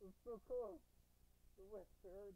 It's so cool. The Western.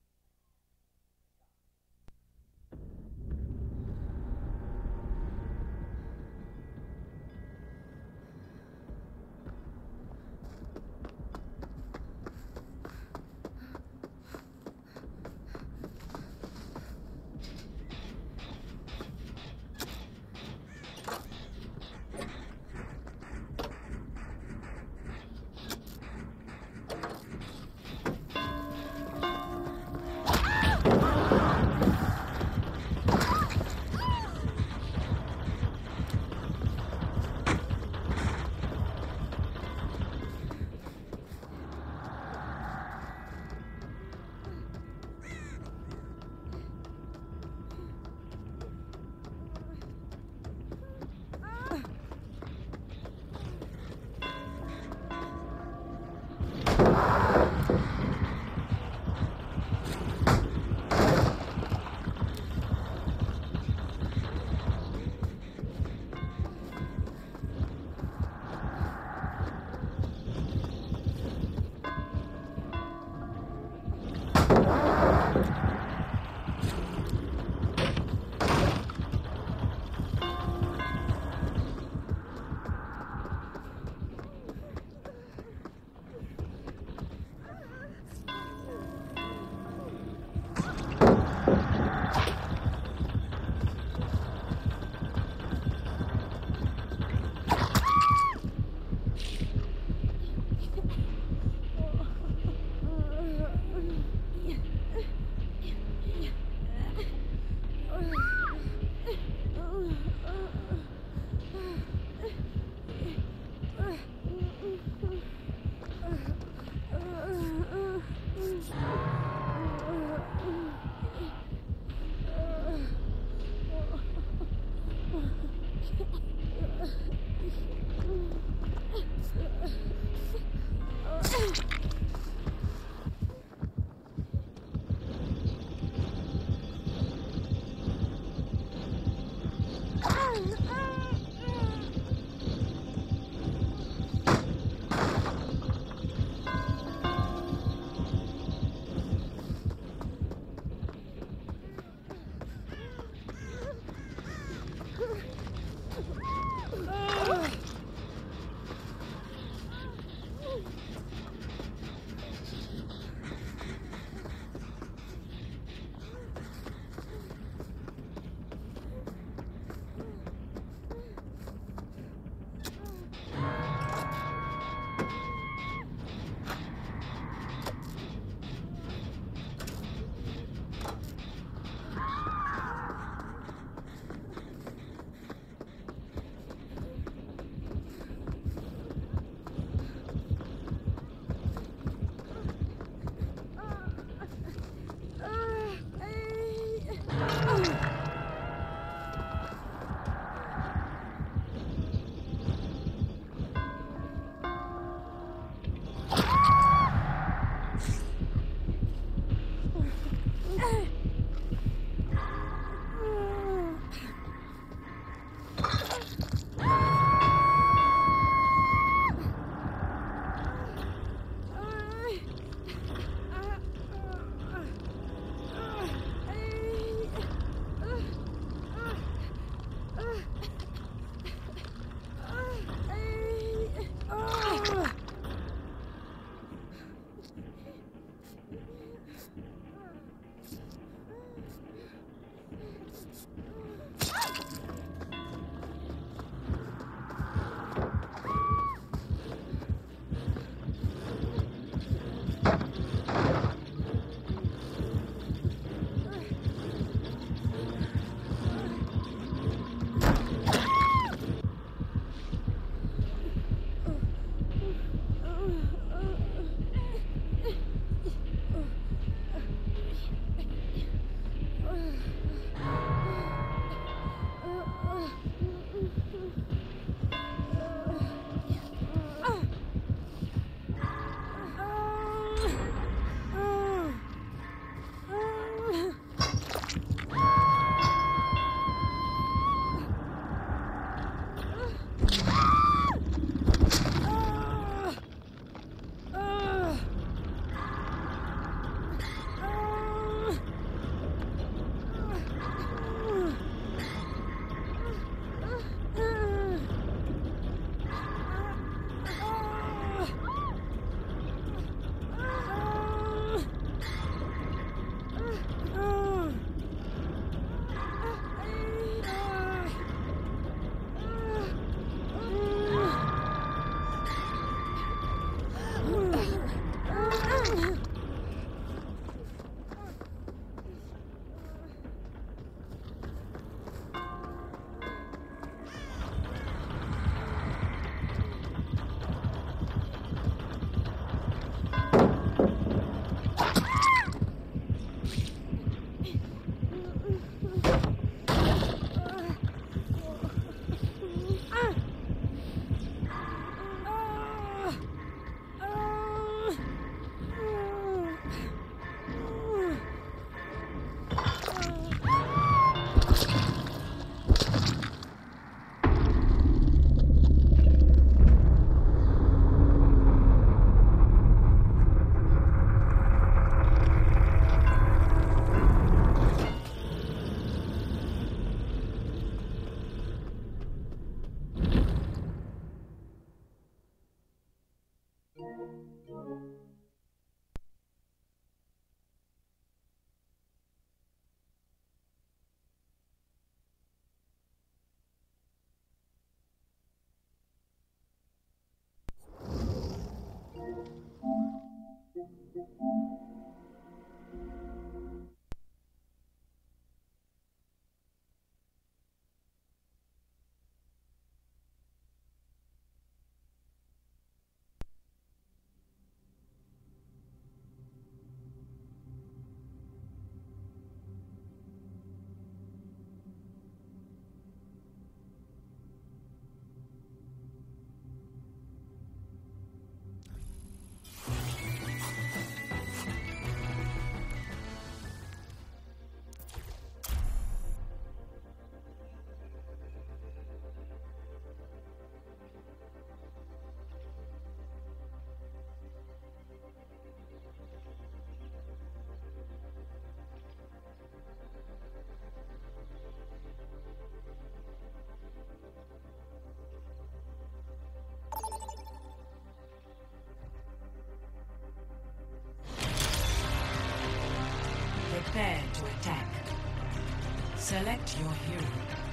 Prepare to attack. Select your hero.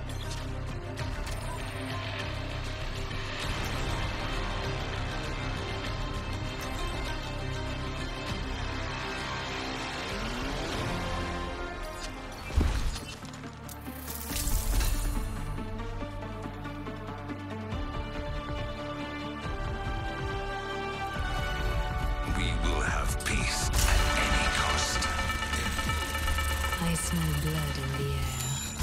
We will have peace at any cost. I smell blood in the air.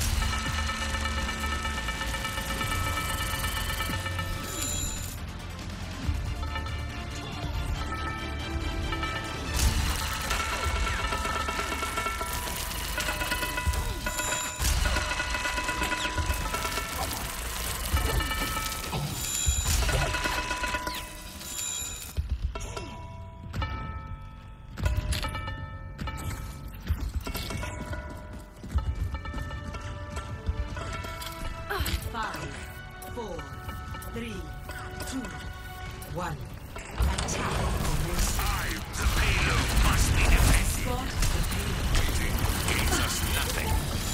The payload must be defended. Waiting gains us nothing.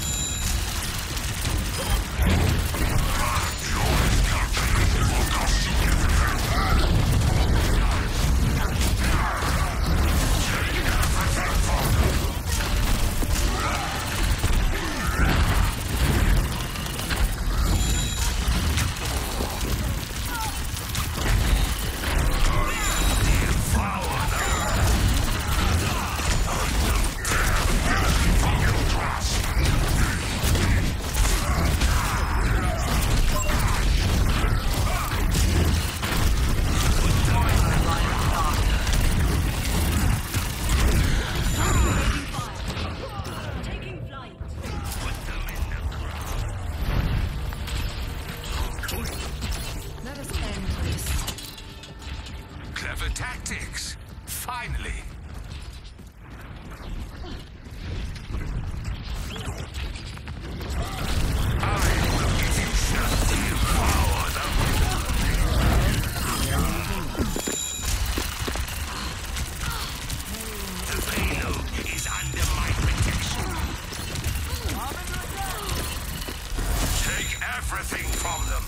Clever tactics. Finally. I will give you chance to devour them. The payload is under my protection. Take everything from them.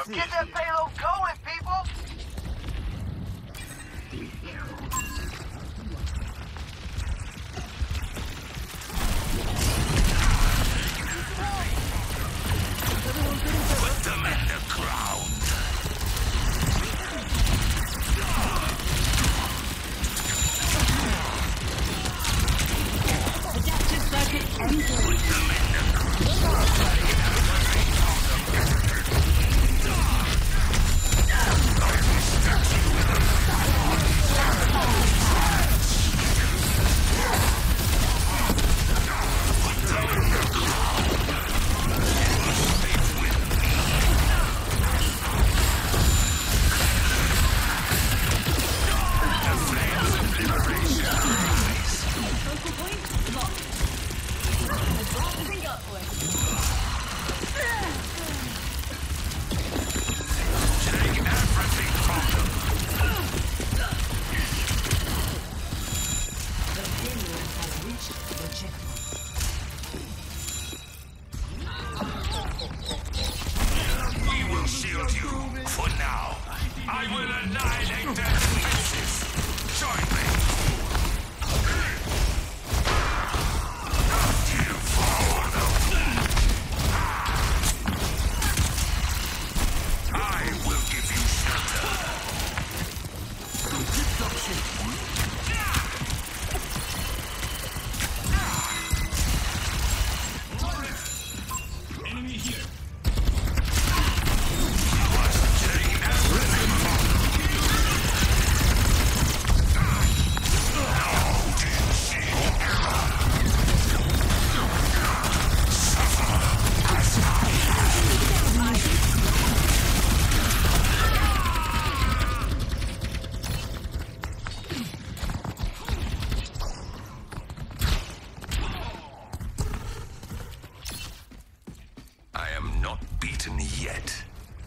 Let's get that payload going, people! Put them in the ground. Adaptive circuit entering. Put them in the yet.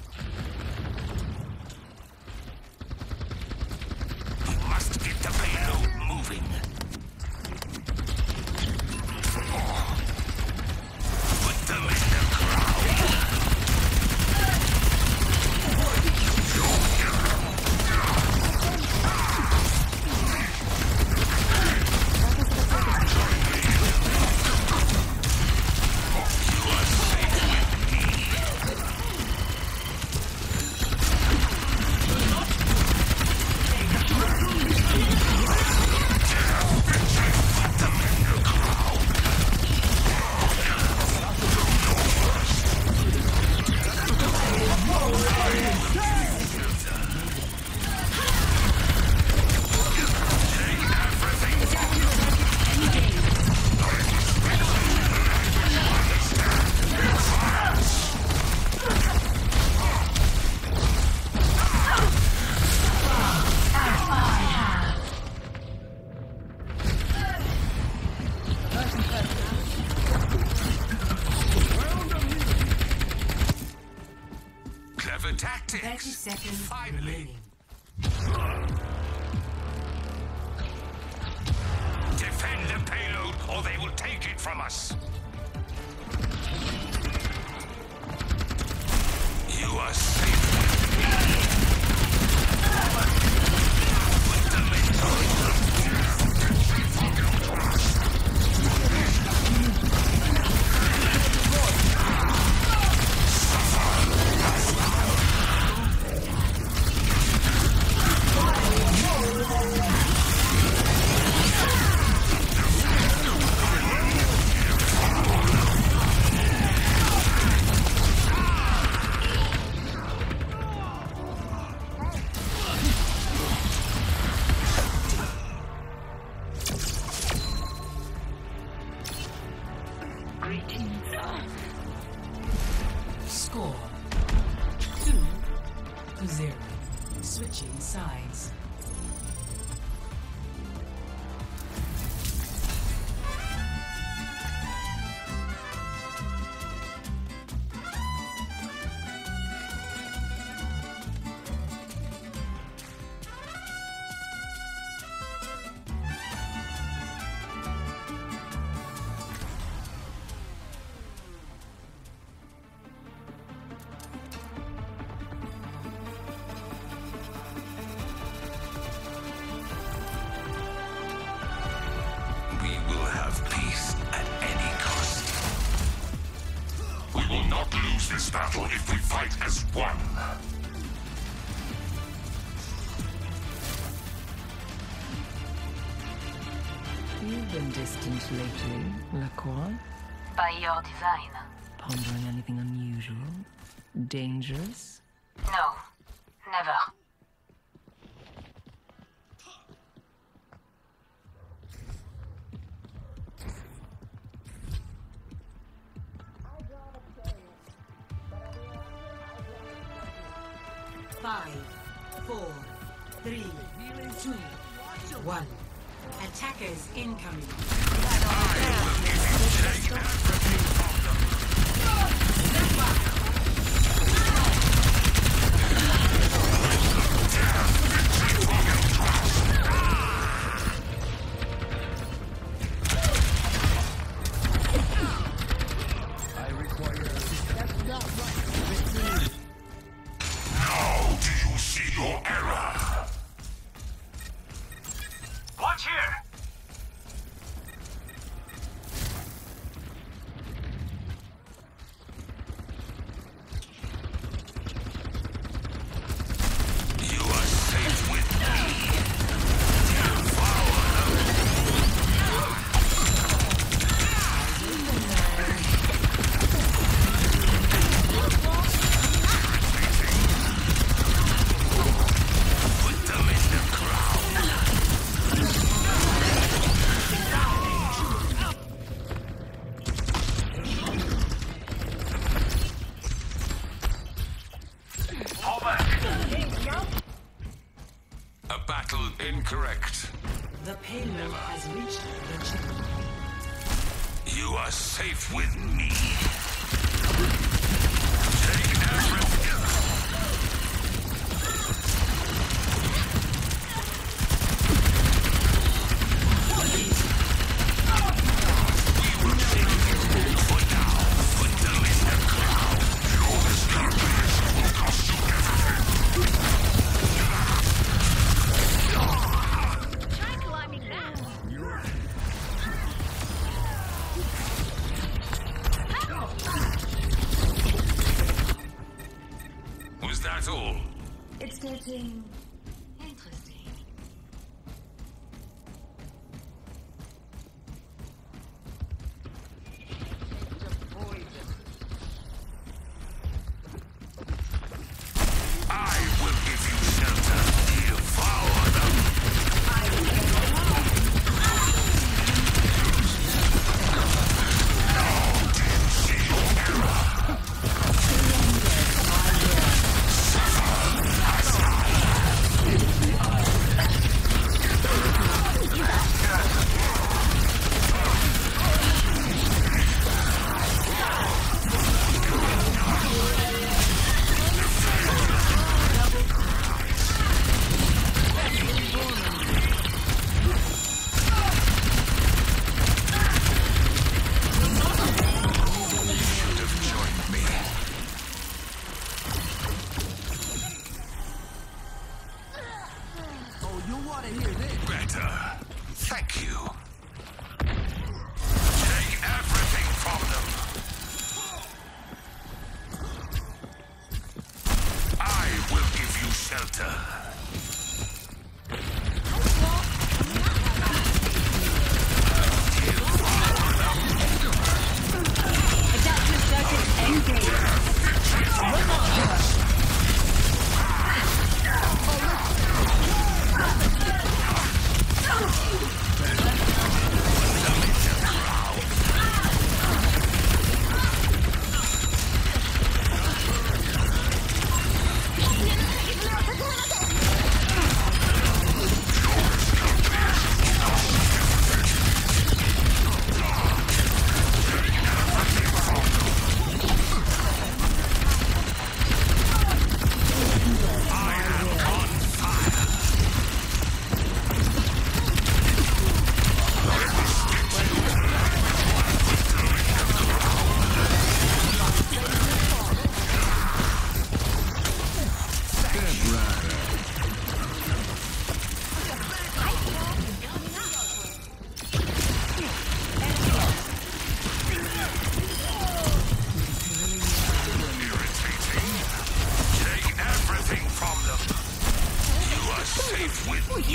We must get the payload moving. Put them in the ground. Clever tactics. 30 seconds Finally. remaining. Defend the payload or they will take it from us. You are safe with me. Put them in this battle if we fight as one. You've been distant lately, Lacroix. By your design. Pondering anything unusual? Dangerous? No, never. Five, 4, 3, 2, 1. Attackers incoming. Now do you see your error? Watch here! You are safe with me. Put them in the crowd. Fall back! A battle incorrect. The payload has reached the checkpoint. You are safe with me. Take everything. We will take it for now. Put them in the crowd. Your miscalculation will cost you everything. Was that all? It's getting interesting. I will give you shelter. Devour them. Now do you see your error? Should have joined me. Oh, you wanna hear this? Better. Thank you. Take everything from them. I will give you shelter.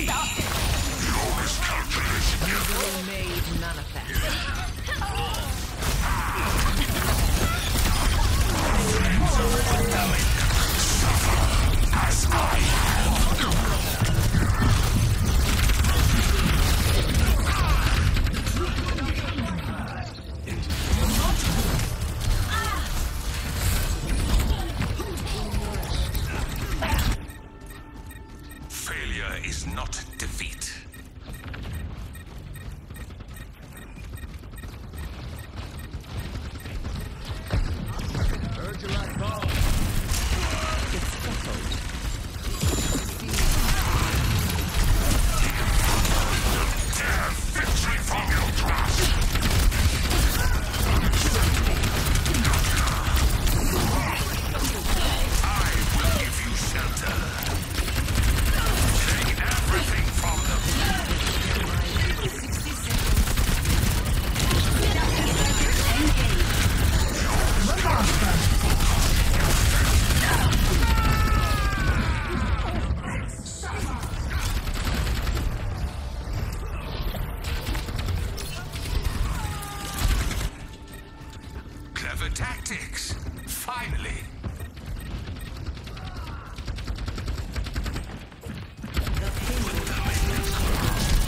Evil made manifest. Failure is not defeat. Victory from your grasp! I will give you shelter. Take everything from them. 60 seconds. Clever tactics. Finally. The payload has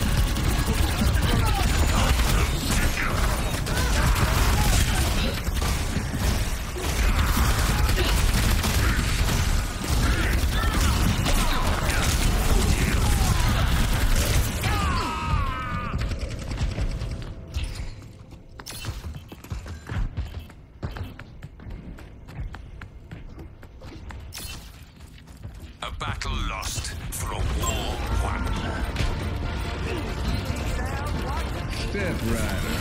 A battle lost for a war won. Step Rider.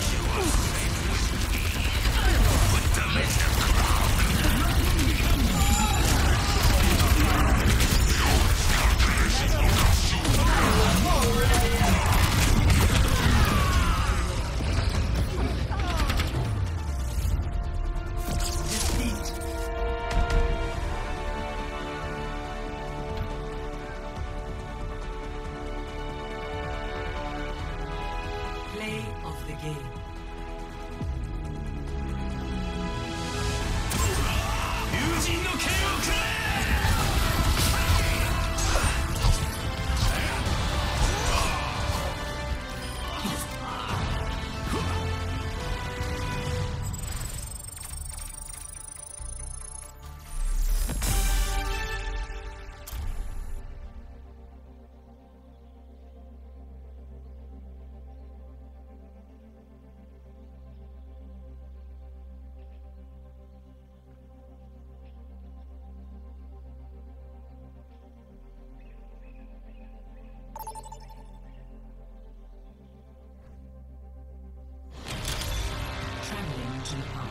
Put them in the ground. defeat. Play of the game. Traveling to the park.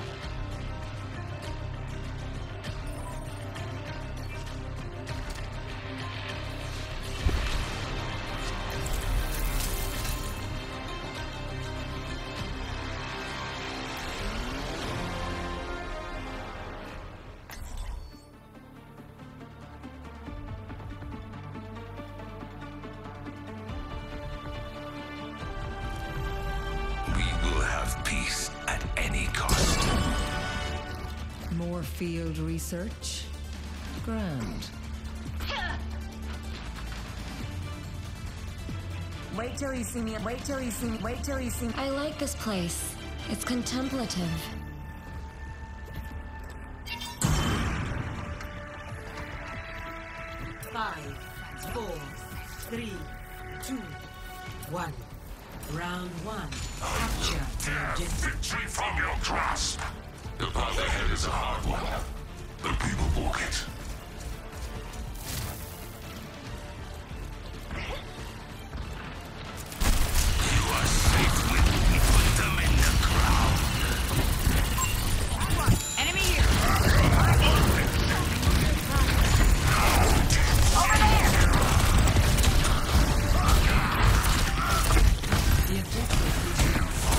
We will have peace at any cost. More field research? Grand. Wait till you see me. Wait till you see me. Wait till you see me. I like this place. It's contemplative. Five, 4, 3, 2, 1. Round 1. Capture the Tear objective. victory from your grasp. The path ahead is a hard one. The people walk it. You are safe with me. Put them in the ground. Enemy here. Over there. The objective is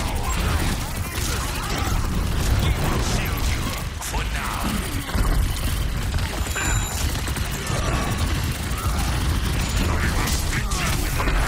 Shield you for now. I will spit you with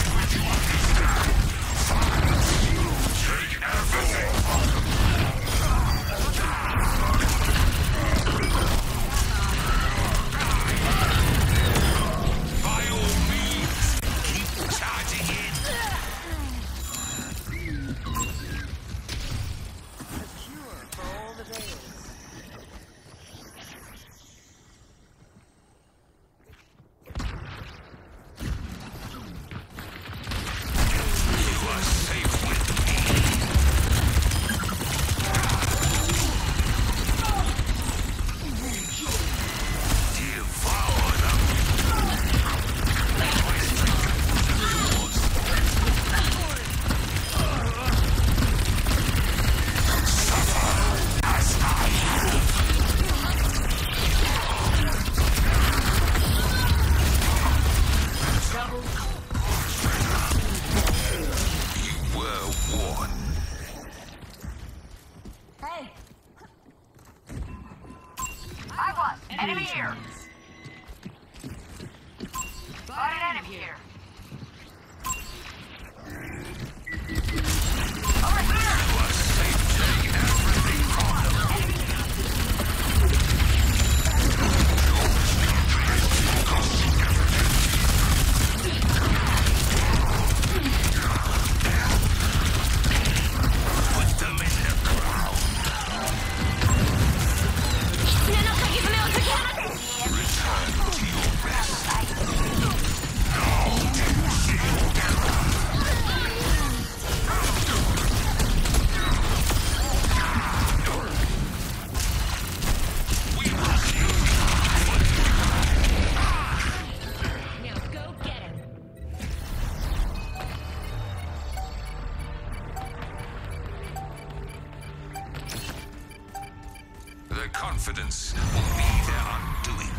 confidence will be their undoing.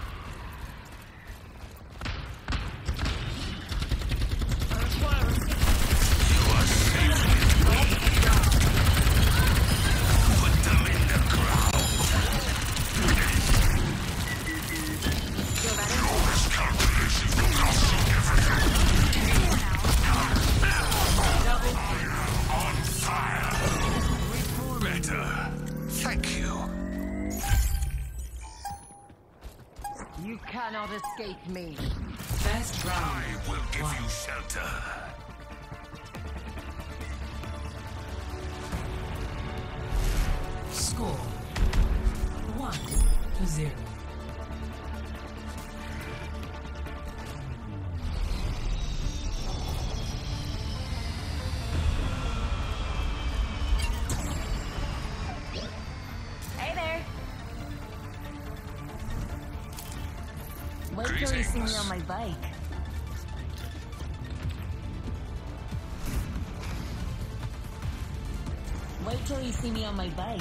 You are safely put them in the ground. Your miscalculations will cost you everything. On fire. Better. Thank you. You cannot escape me. First I round. will give you shelter. Score 1-0. Hey there. Wait till you see me Greetings. on my bike. Wait till you see me on my bike.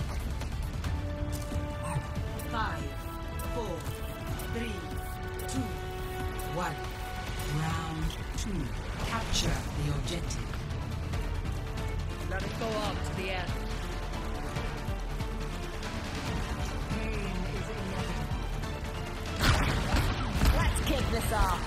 5, 4, 3, 2, 1. Round 2. Capture the objective. Let it go up to the end. Pain is inevitable. Let's kick this off.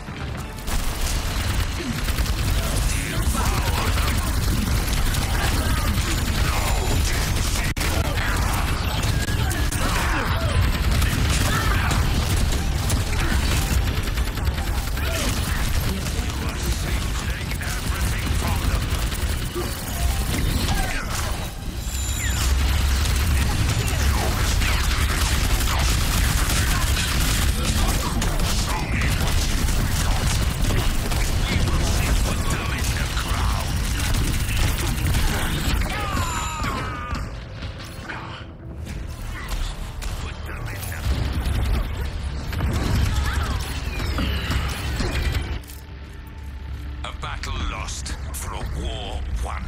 A battle lost for a war won.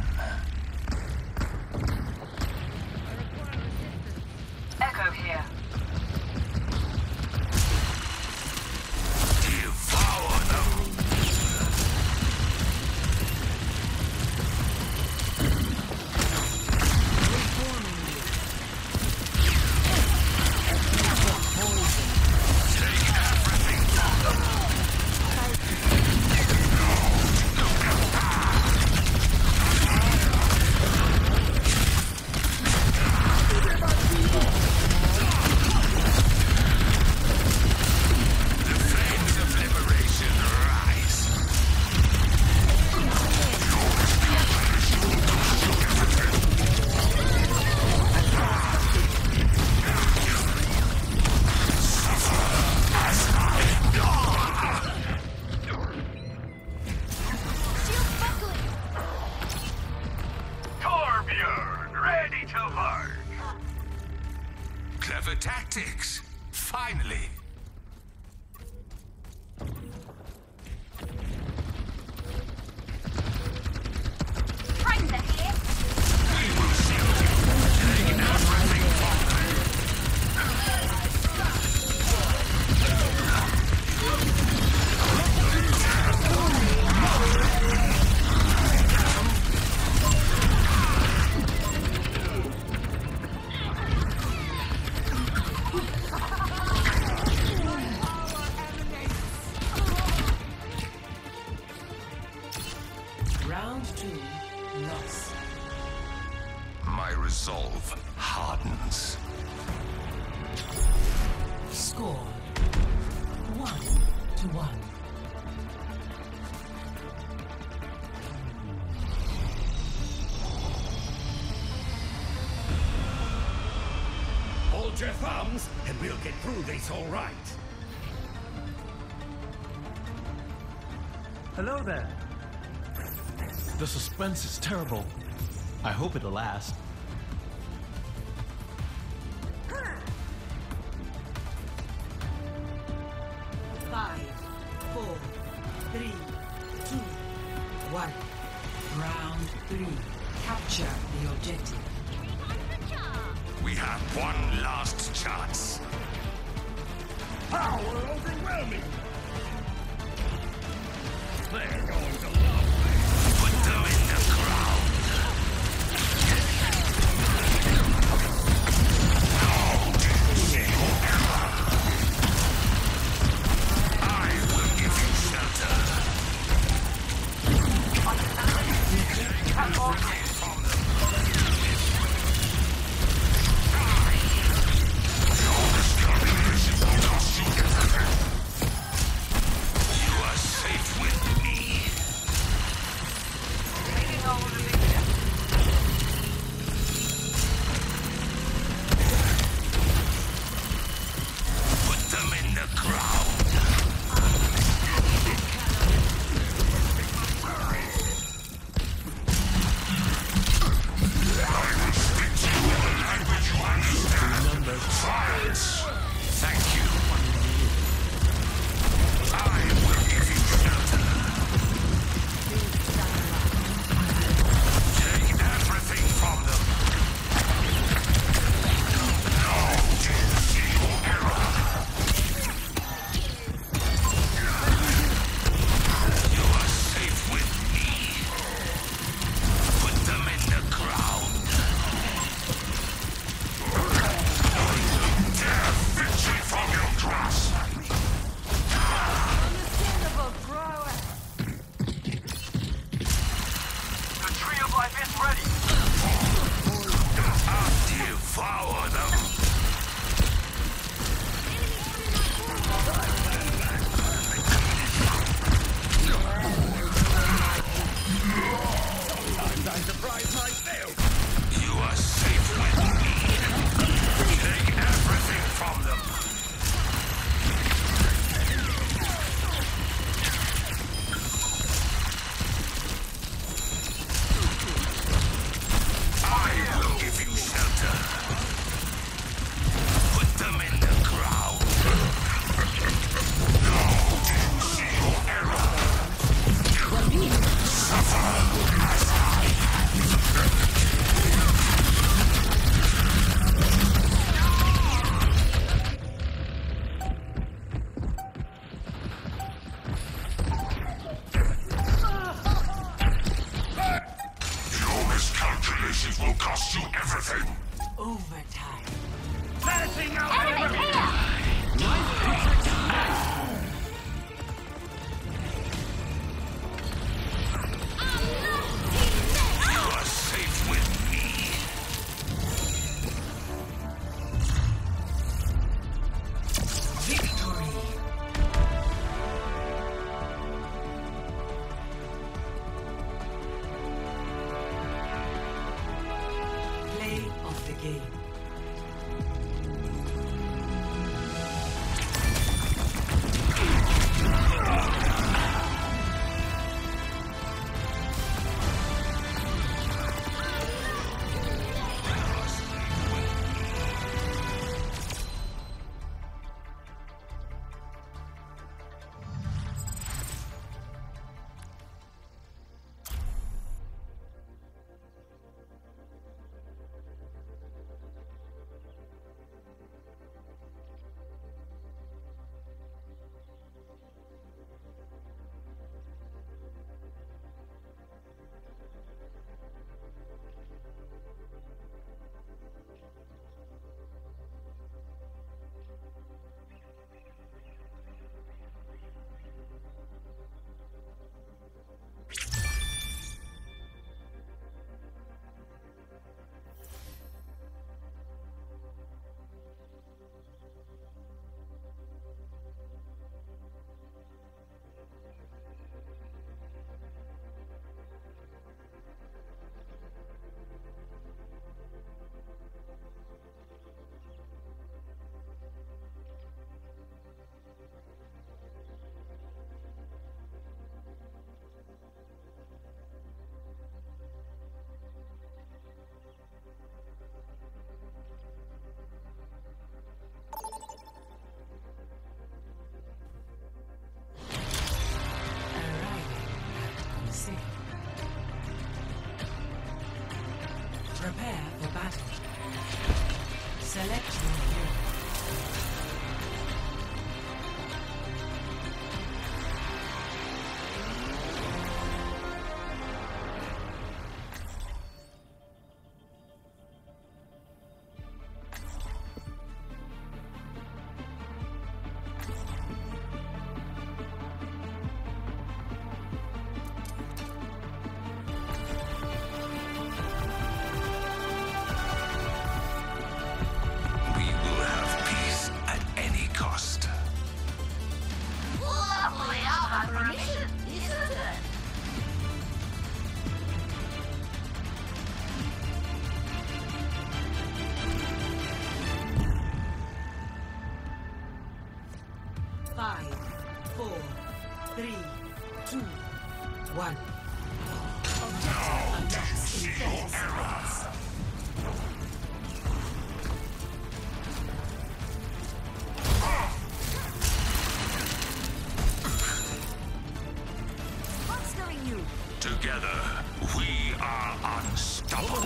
Echo here. Devour them. Take everything from them. The flames of liberation rise. Torbjorn, ready to work. Clever tactics. Finally. We will shield you. Take everything from them. Round 2. Loss. My resolve hardens. Score 1-1. Hold your thumbs, and we'll get through this all right. Hello there. The suspense is terrible. I hope it'll last. Five, 4, 3, 2, 1. Round 3. Capture the objective. We have one last chance. Power overwhelming! They're going to love me! Put them in the ground. I will give you shelter. You are safe with me. Put them in the ground. Science! Thank you. I will give you shelter. Take everything from them. No to see your error. You are safe with me. Put them in the ground. Victory from your grasp! Understandable, grower. The tree of life is ready. I'll devour them! Sometimes I surprise myself! You are safe with me! Take everything from them! I will give you shelter. Put them in the ground. Now do you see your error? Suffer as I. Your miscalculations will cost you everything. Overtime. Passing out You are safe with me. Victory. Play of the game. Prepare for battle. Select your hero. Together, we are unstoppable.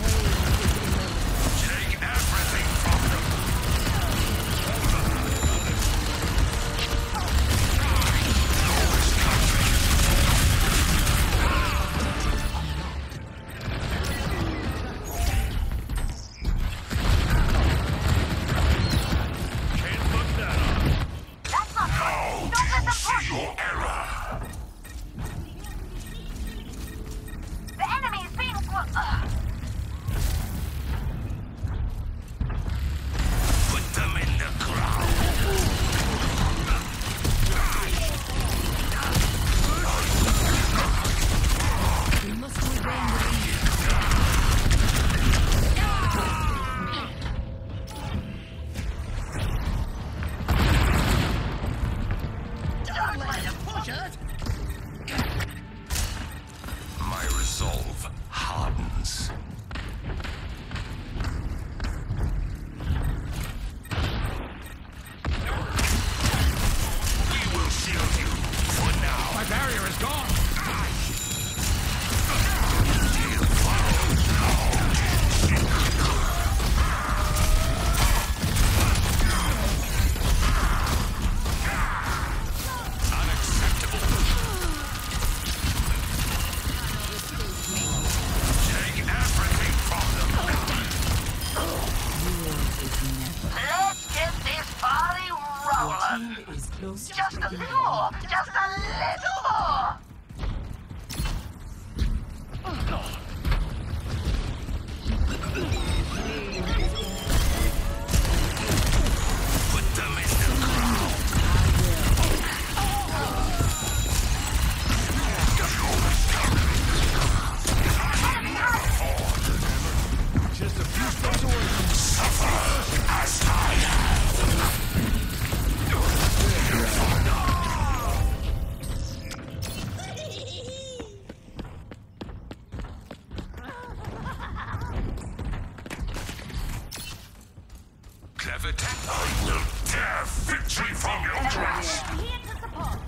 Take everything from them. Lowest country. Can't put that on. That's not Now good. do Don't let you them see push your you. error? The enemy is being... Put them in the ground. We must regain the lead. Don't let him push us. My resolve hardens. We will shield you for now. My barrier is gone. Unacceptable. Take everything from them. Let's get this party rolling. Team is close to Just a little more. Just a little more. Put them in the ground. Just a few steps away from Suffer as I have. Clever tactic. I will tear victory from your grasp. Here to support.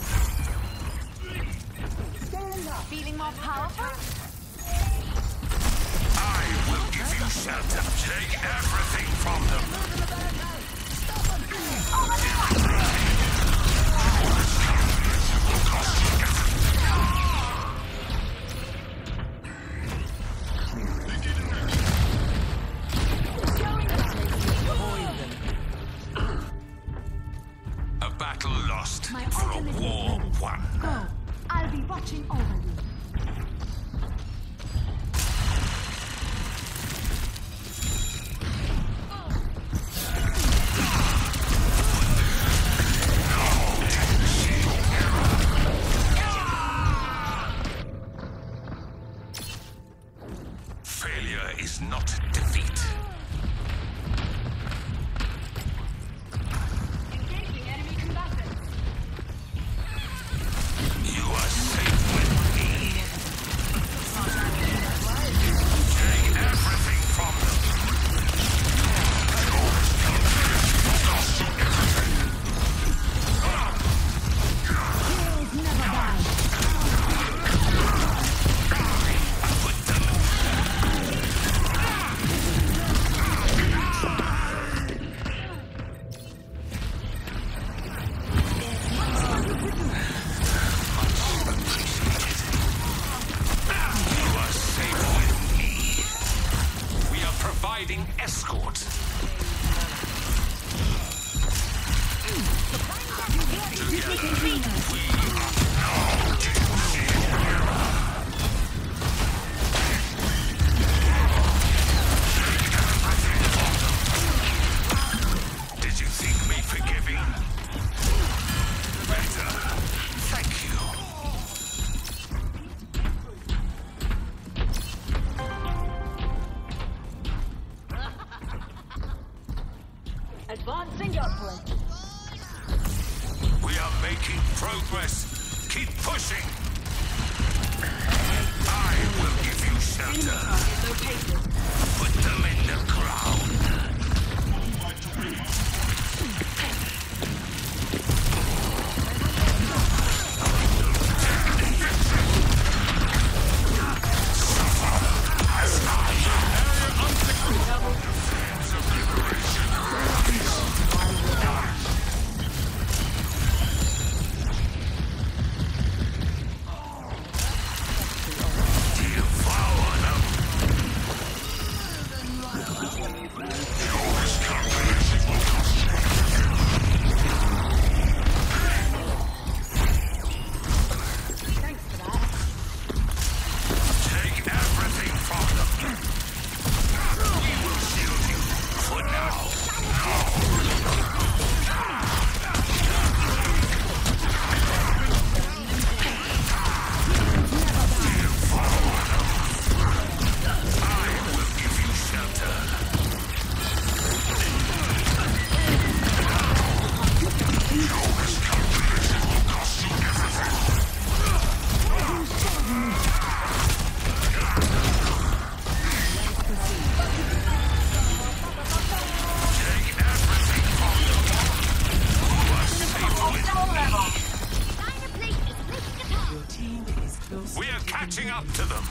Feeling more powerful? I will give you shelter. Take everything from them. A battle lost My for a ultimate is war ready. won. Go. I'll be watching over you. Failure is not defeat. Engaging enemy combatants. You are safe with me. Take everything from them. Heroes never die. Put them sharply. We are making progress. Keep pushing. I will give you shelter. Put them in the ground. We are catching up to them.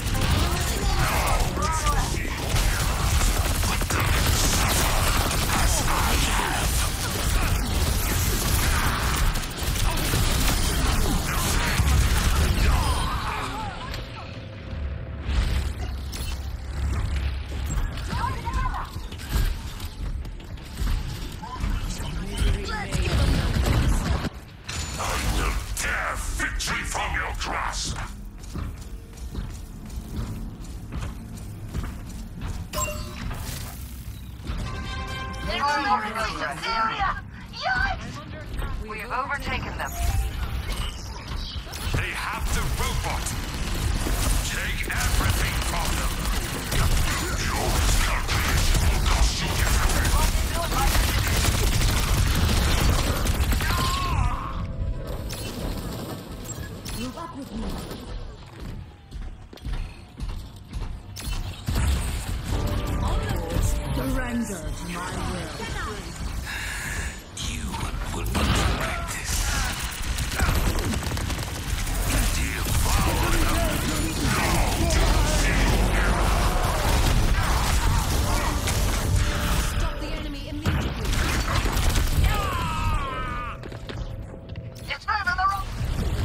Victory from your grasp! Area! Yikes! We've overtaken them. They have the robot! Take everything from them! Your miscalculation will cost you everything! Move up with me. Surrender to my will. You will not regret this. Devour them! Stop the enemy immediately. It's moving the wrong.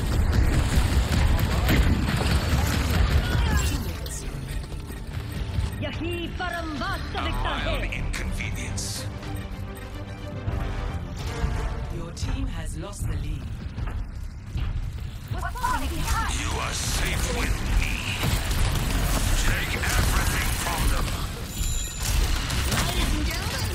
A mild inconvenience. Your team has lost the lead. You are safe with me. Take everything from them. Ladies and gentlemen,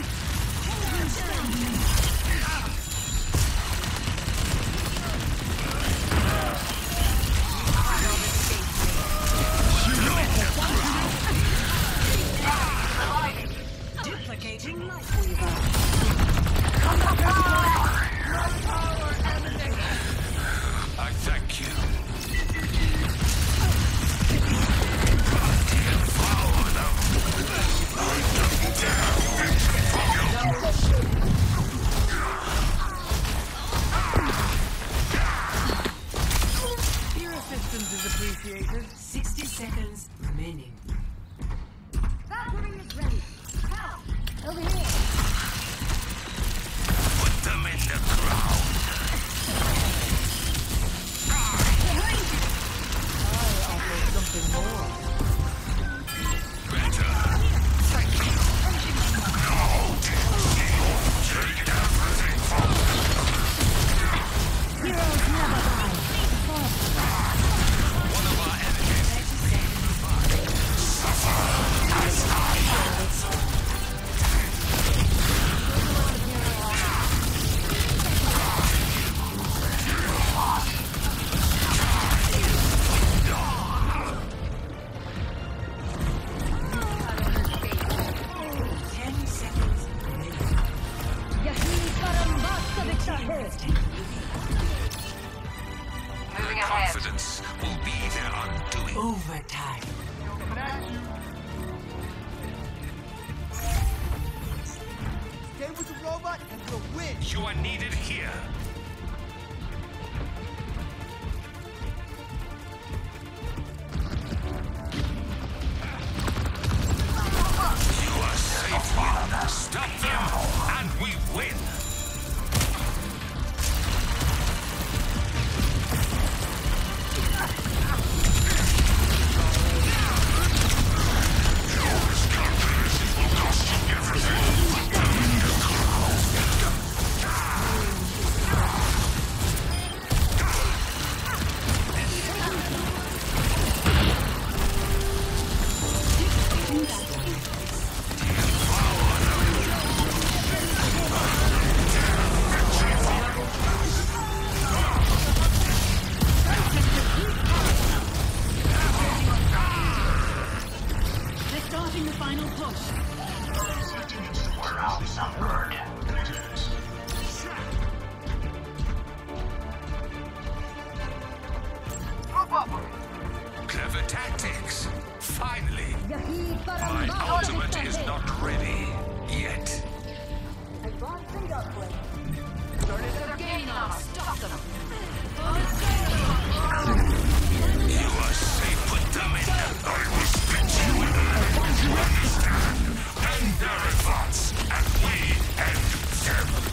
Duplicating life. I thank you. Your assistance is appreciated. 60 seconds remaining. Valkyrie is ready. Help! Over here. Put them in the ground. Something more. Better. Thank you. No. Take everything from them. Heroes never die. One of our enemies. Suffer as I have. Overtime. Stay with the robot and we'll win. You are needed here. You are safe here. Stop them, and we win. They're starting the final push. We're outnumbered. Clever tactics. Finally. My ultimate is not ready yet. Advancing upgrade. They're gaining on us. Stop them. You are safe. Put them in. I will split you in the you understand. End their advance, and we end them.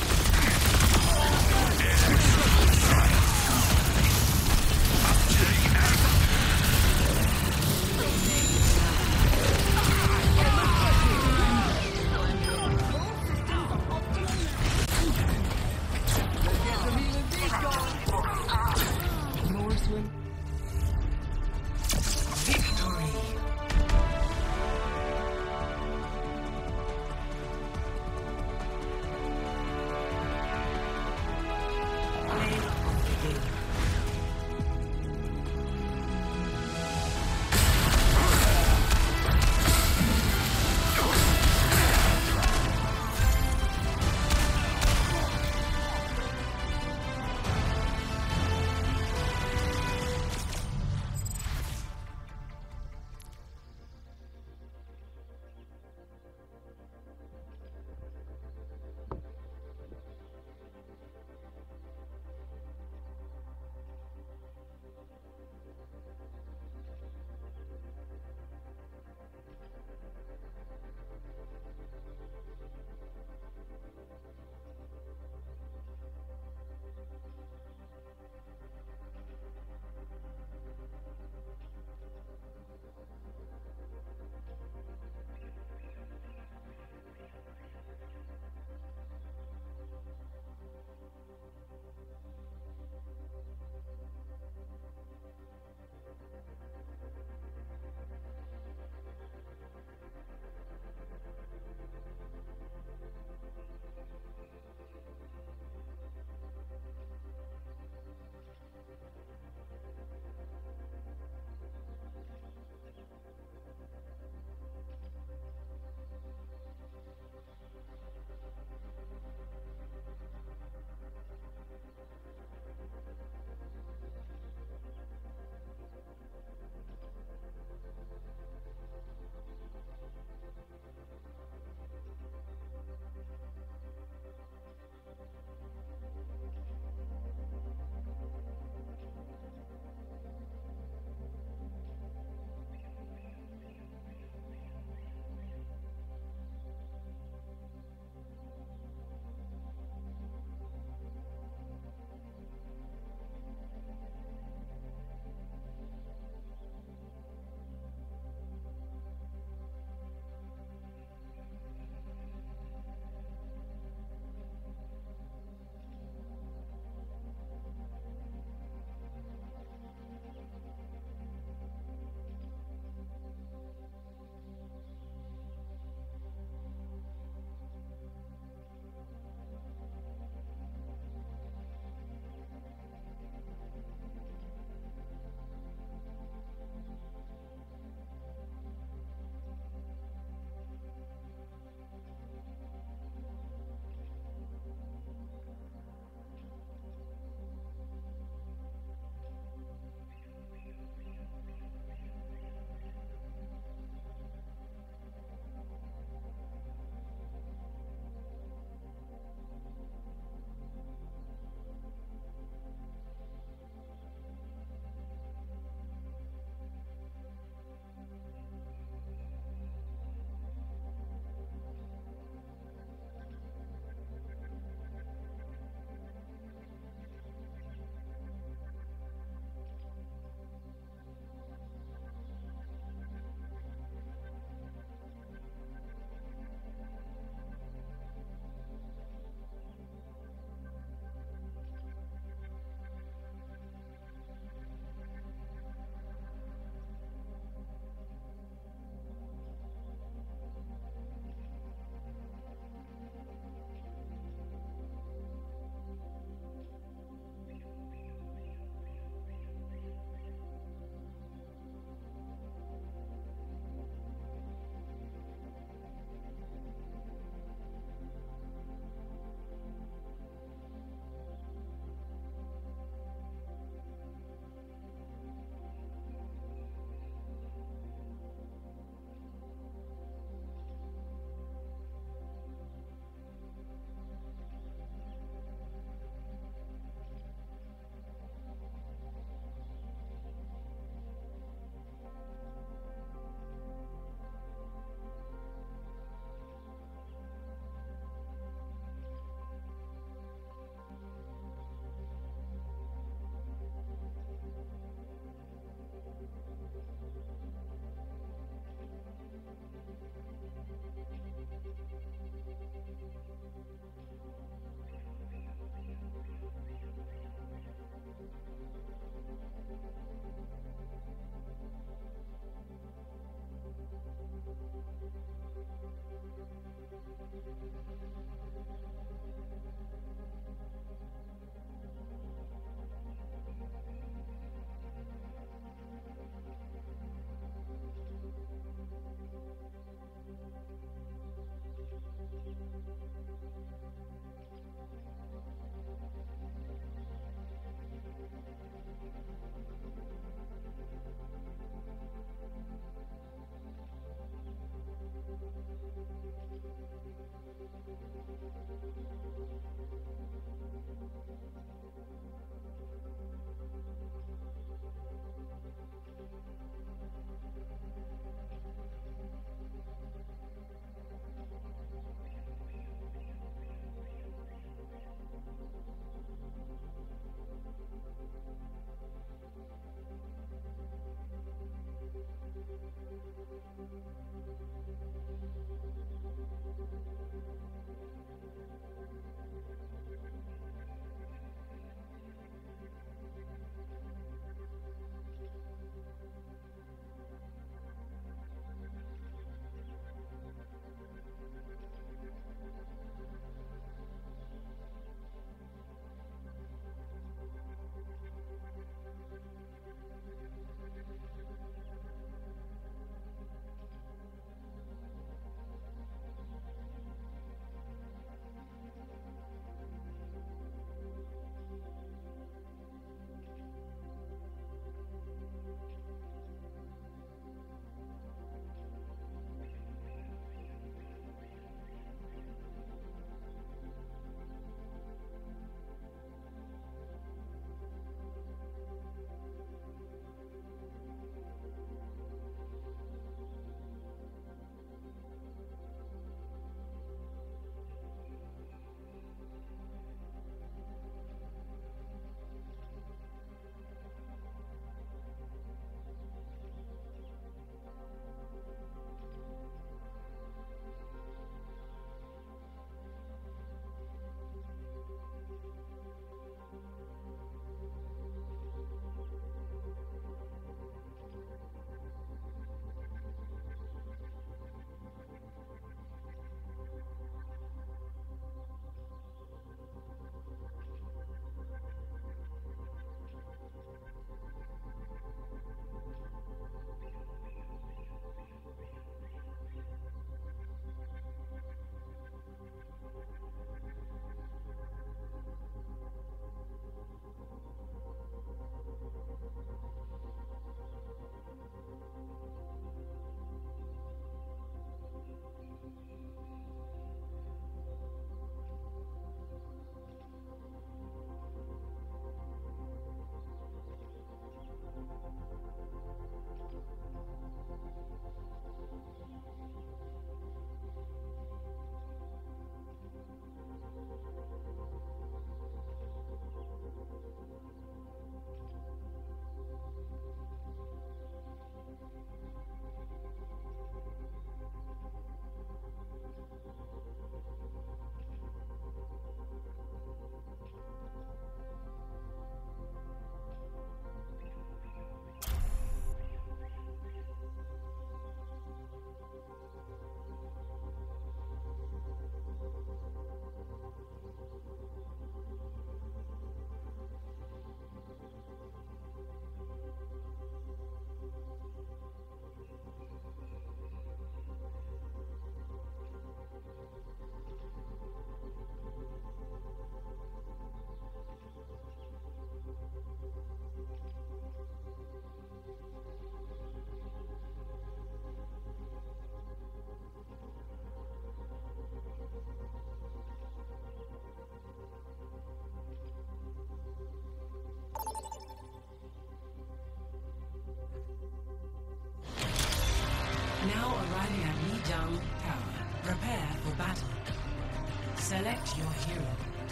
Now arriving at Lijiang Tower. Prepare for battle. Select your hero.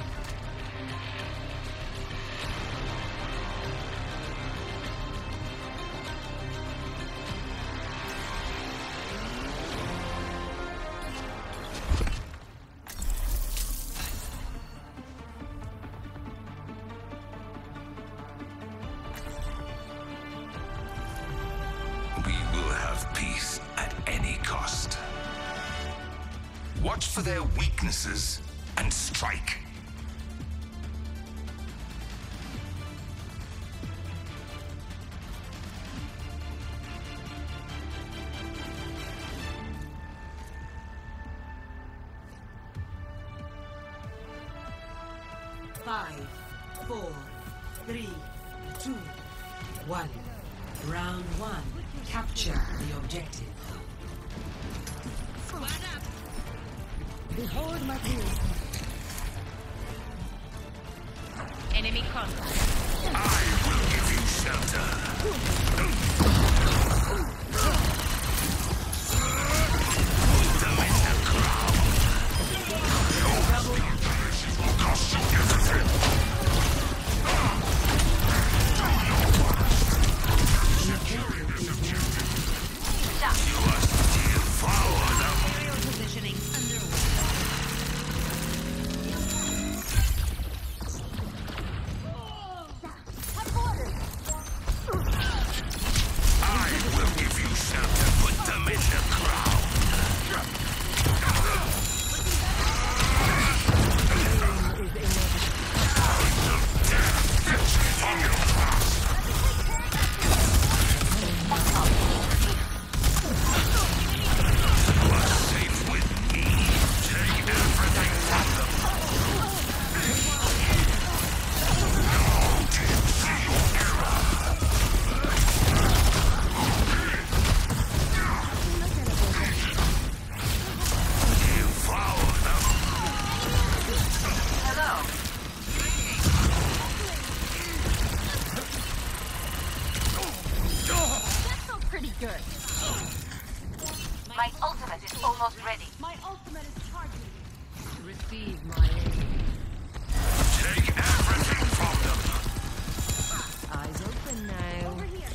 We will have peace at any cost. Watch for their weaknesses and strike. Five, 4, 3, 2, 1. Round 1. Capture the objective. Behold my view. Enemy contact. I will give you shelter. Put them in the ground. It will cost you everything. You must devour them. Aerial positioning underway. I will give you shelter. Put them in the ground. You are safe with me. Take everything from them. Devour them. That felt pretty good. My ultimate is almost ready. My ultimate is charging. Receive my aid. Take everything from them. Eyes open now. Over here.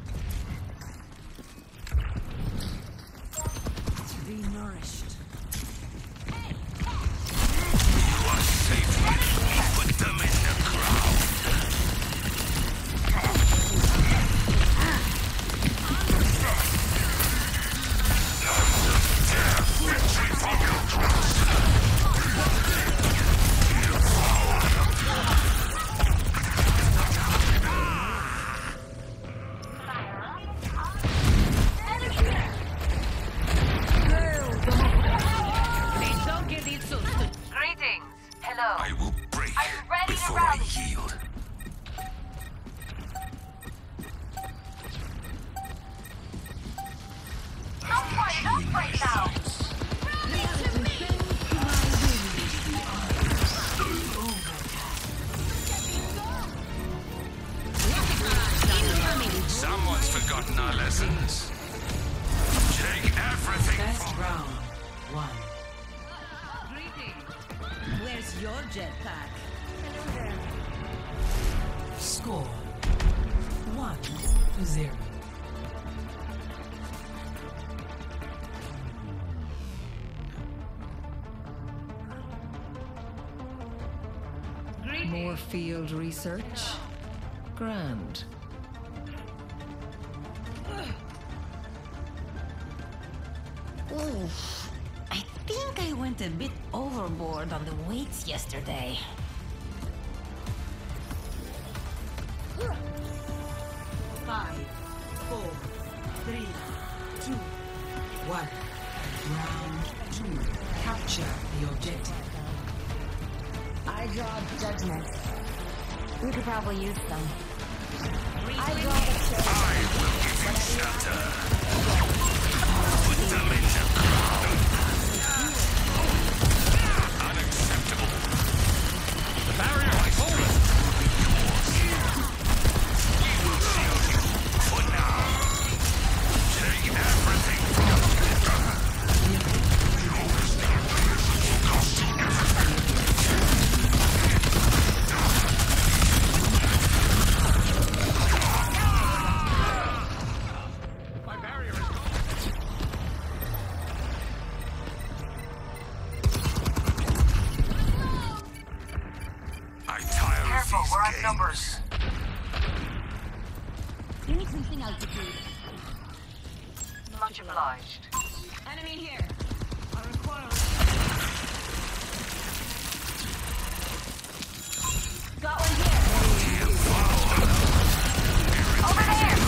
To be nourished. You are safe with me. Put them in the ground. Victory from your cross. Greetings. Hello. I will break I'm ready to before I rally. yield. Don't fight up right now. Someone's forgotten our lessons. Take everything Best from round 1. Where's your jetpack? Score 1-0. More field research? Grand. Oof. I think I went a bit overboard on the weights yesterday. Five, 4, 3, 2, 1. Round 2. Capture the objective. I draw judgment. We could probably use some. I draw the cherry. I will give you shelter. Put them in the ground. Unacceptable. The barrier has fallen. We will shield you for now. Take everything from them. Losing altitude. Much obliged. Enemy here. I require. Got one here. Over there!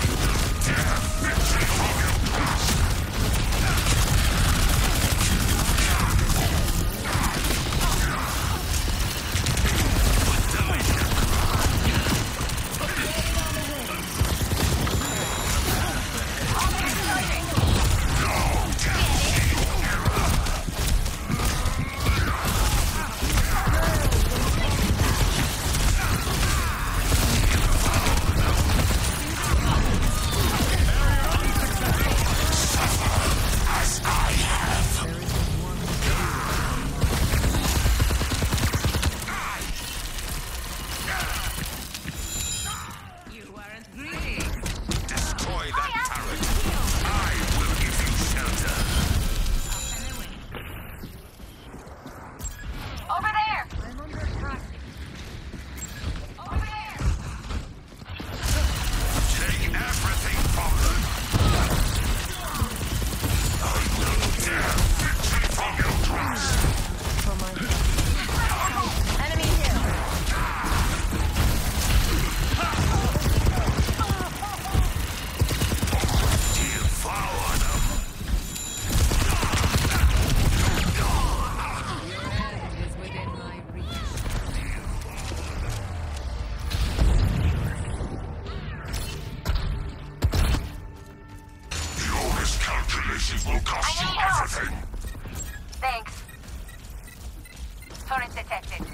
Will cost you everything. Thanks. Turret detected.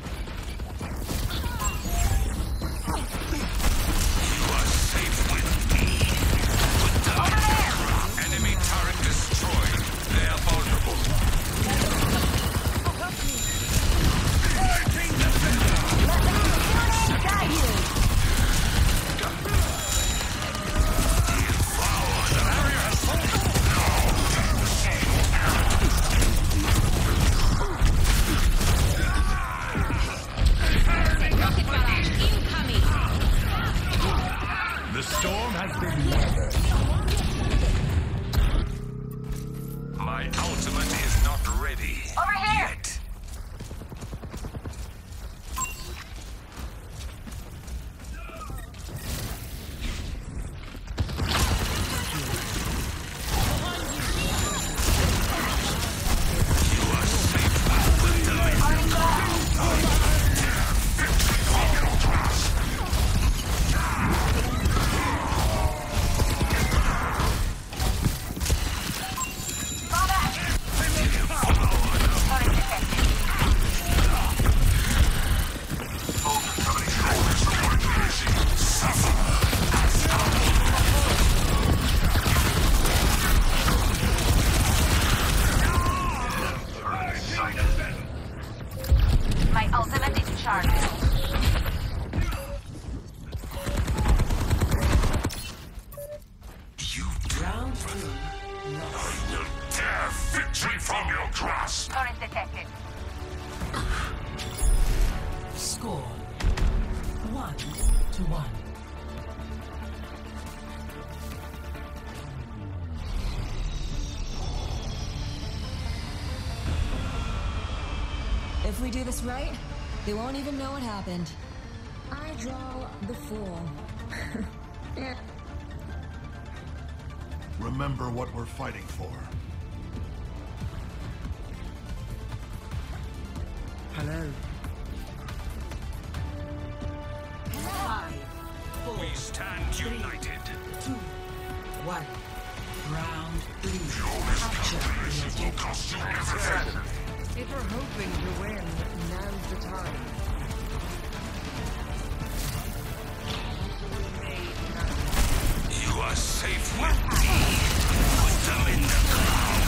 You are safe with me. Put them Over there! Enemy turret destroyed. They are vulnerable. Let the guide you! The barrier has fallen. The storm has been weathered. My ultimate is not ready. Over here! Yet. My ultimate is charged. You Round two. I will tear victory from your grasp. Turret detected. Score 1-1. If we do this right, they won't even know what happened. I draw the fool. Remember what we're fighting for. Hello. We stand united. 2, 1. Round 3. Your miscalculations will cost you everything. If we're hoping to win, now's the time. You are safe with me. Put them in the ground.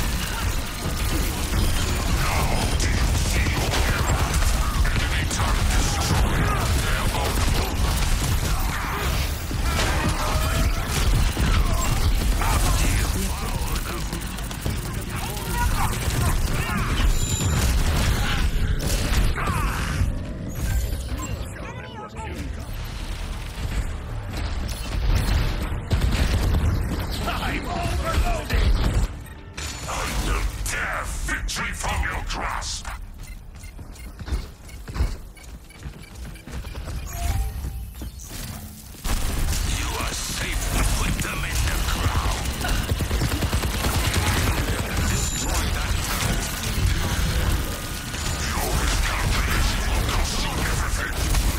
Now do you see your error? Enemy turret destroyed. They are vulnerable. victory from your grasp. You are safe to put them in the ground. Destroy that turret. Your miscalculation will cost you everything.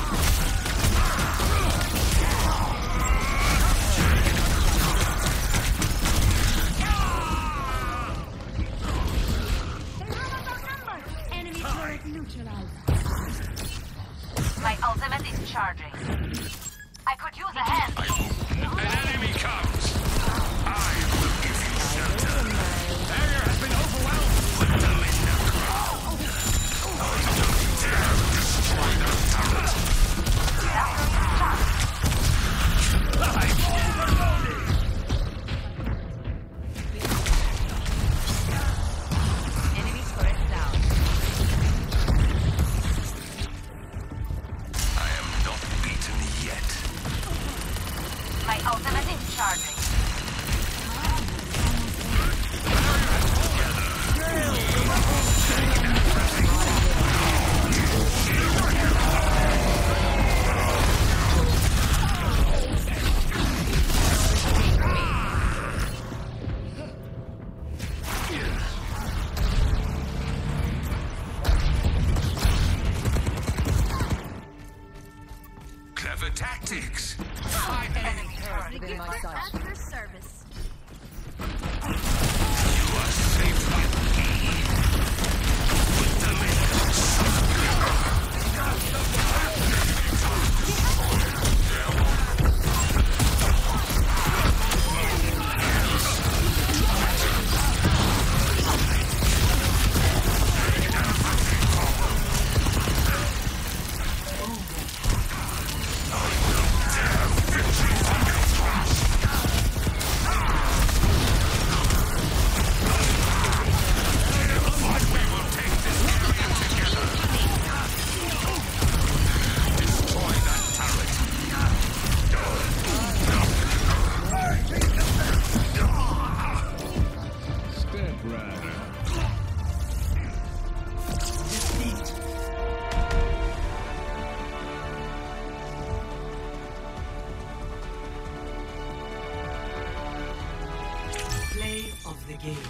Enemy turret neutralized. My ultimate is charging. I could use a hand. An enemy comes. I will give you shelter. Barrier has been overwhelmed. Put them in the ground. I don't dare destroy the turret. Enemy turret down. I am not beaten yet. My ultimate is charging. Clever tactics. Enemy turret within my sight. At your service. You are safe with me. Put them in Step Rider. Play of the game.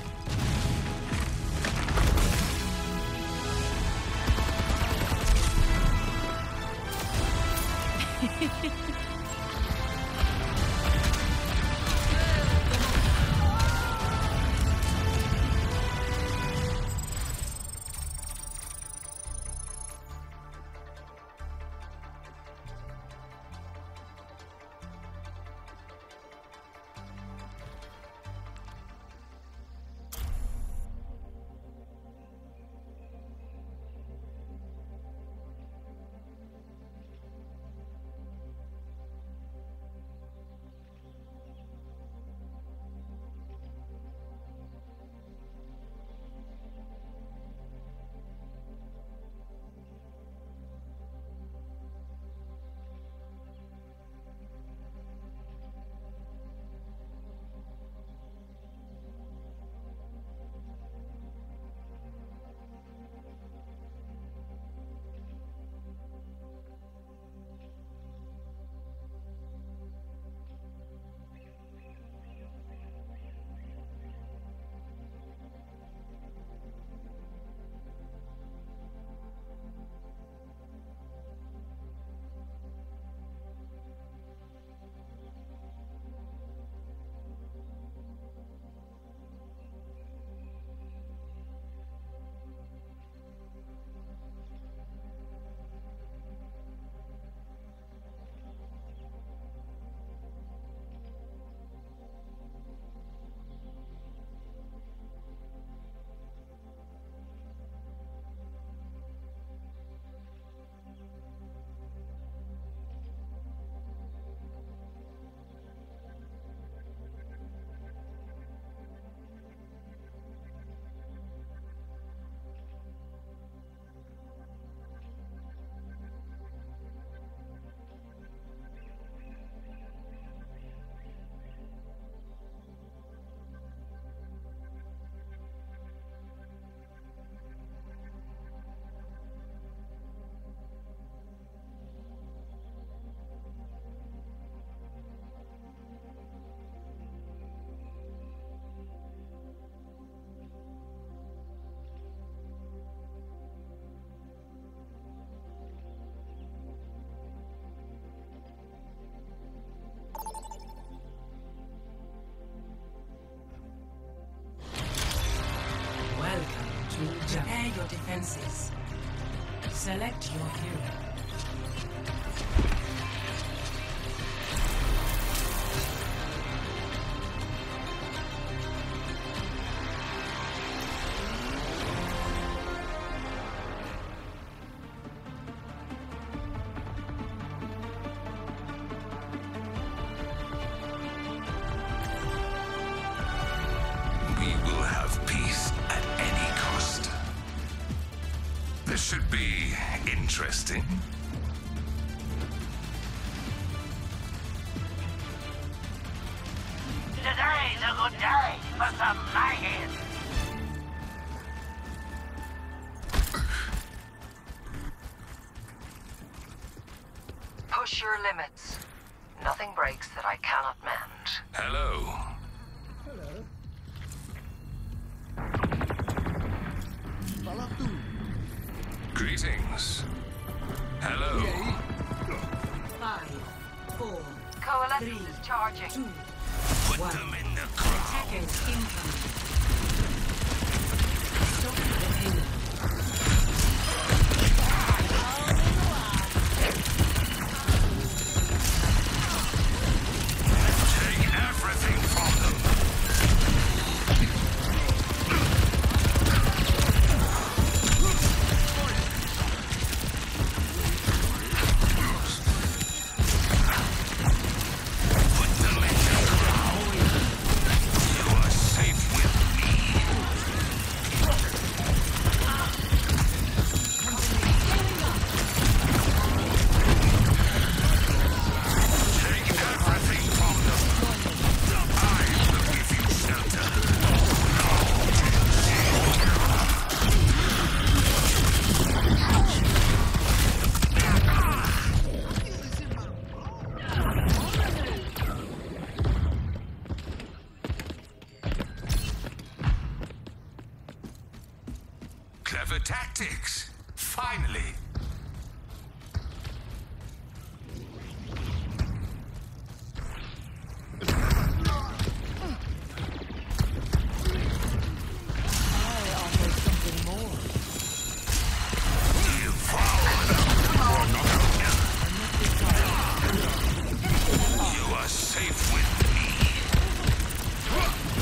Prepare your defenses. Select your hero. This should be interesting. Today's a good day for some mayhem. Push your limits. Nothing breaks that I cannot mend. Hello. Greetings. Hello. 5, 4, Coalescence is charging. 2, Put 1. them in the crowd. Attackers incoming. Stop the payload. Take everything from them. Put them in the crowd. You are safe with me. Take everything from them. I will give you shelter. Clever tactics. Finally. You are safe with me.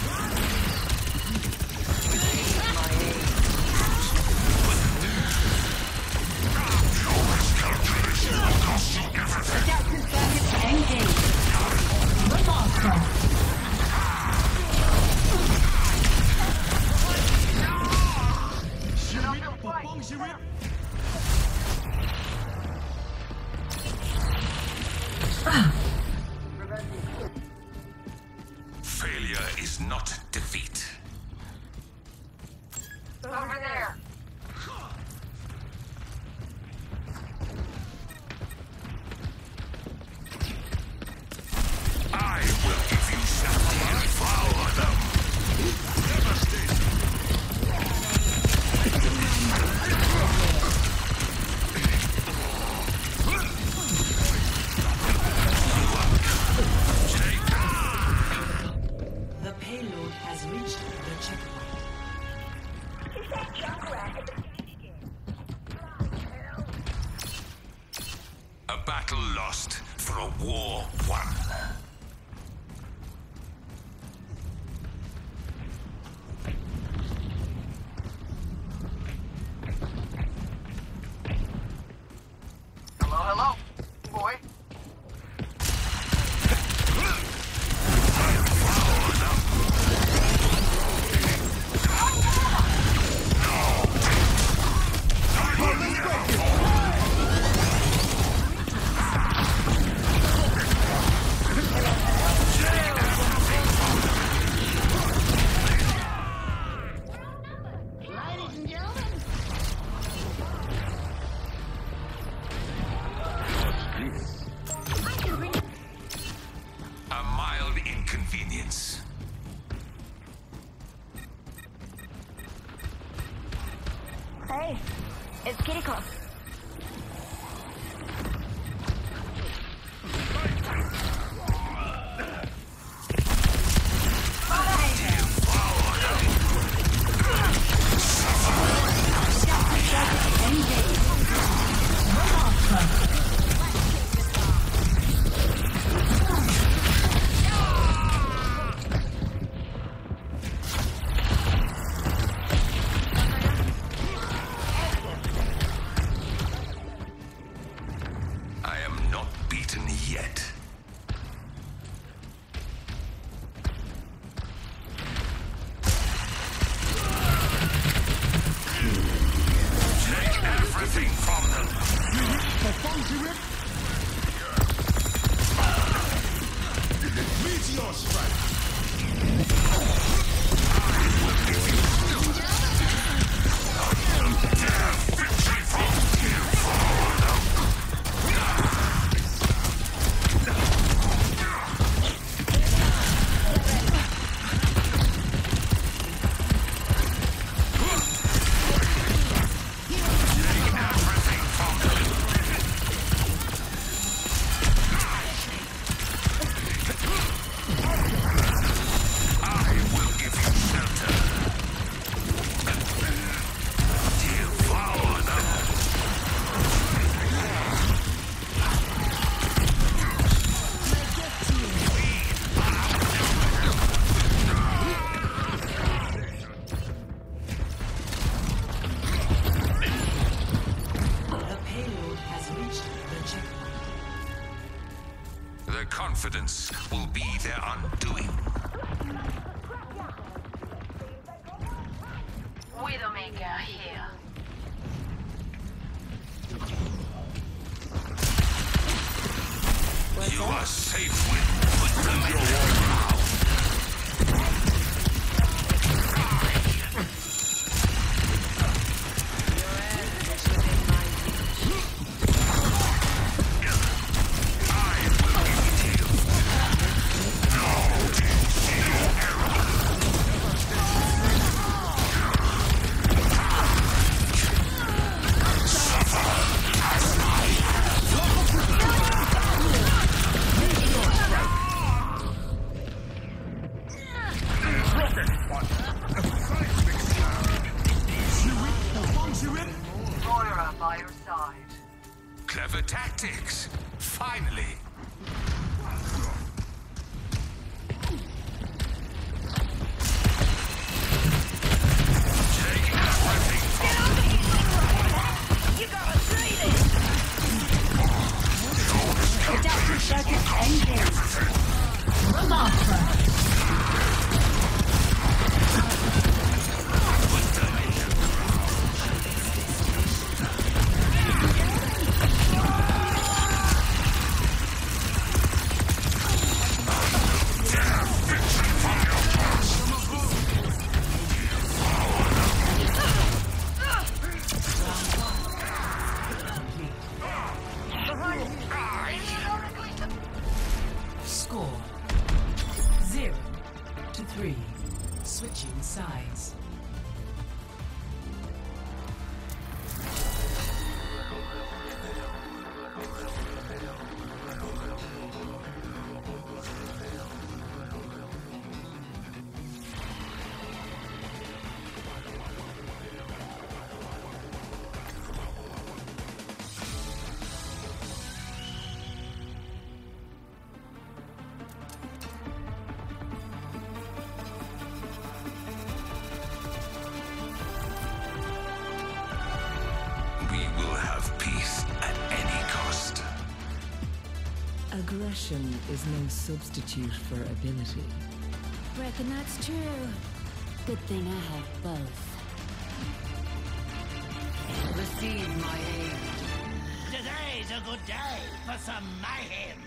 Failure is not defeat. Over there. I will give you shelter and devour them. The payload has reached the checkpoint. A battle lost for a war won. Hello, hello, boy. A mild inconvenience. Hey, it's Kitty Club. Devour them. Suffer. This will be their undoing. Widowmaker here. You are safe with put them in your mouth. Moira by your side. Clever tactics. Finally. Take everything from me. You gotta see this! Adaptive circuit engaged. Remarkable. Score 0-3. Switching sides. We will have peace at any cost. Aggression is no substitute for ability. Reckon that's true. Good thing I have both. Receive my aid. Today's a good day for some mayhem.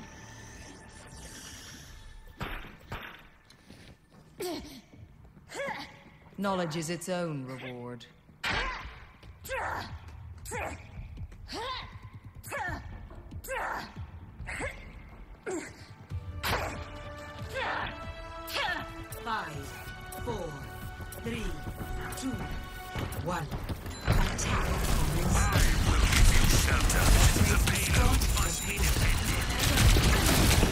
Knowledge is its own reward. 5, 4, 3, 2, 1. Attack. I will give you shelter. The payload must be defended.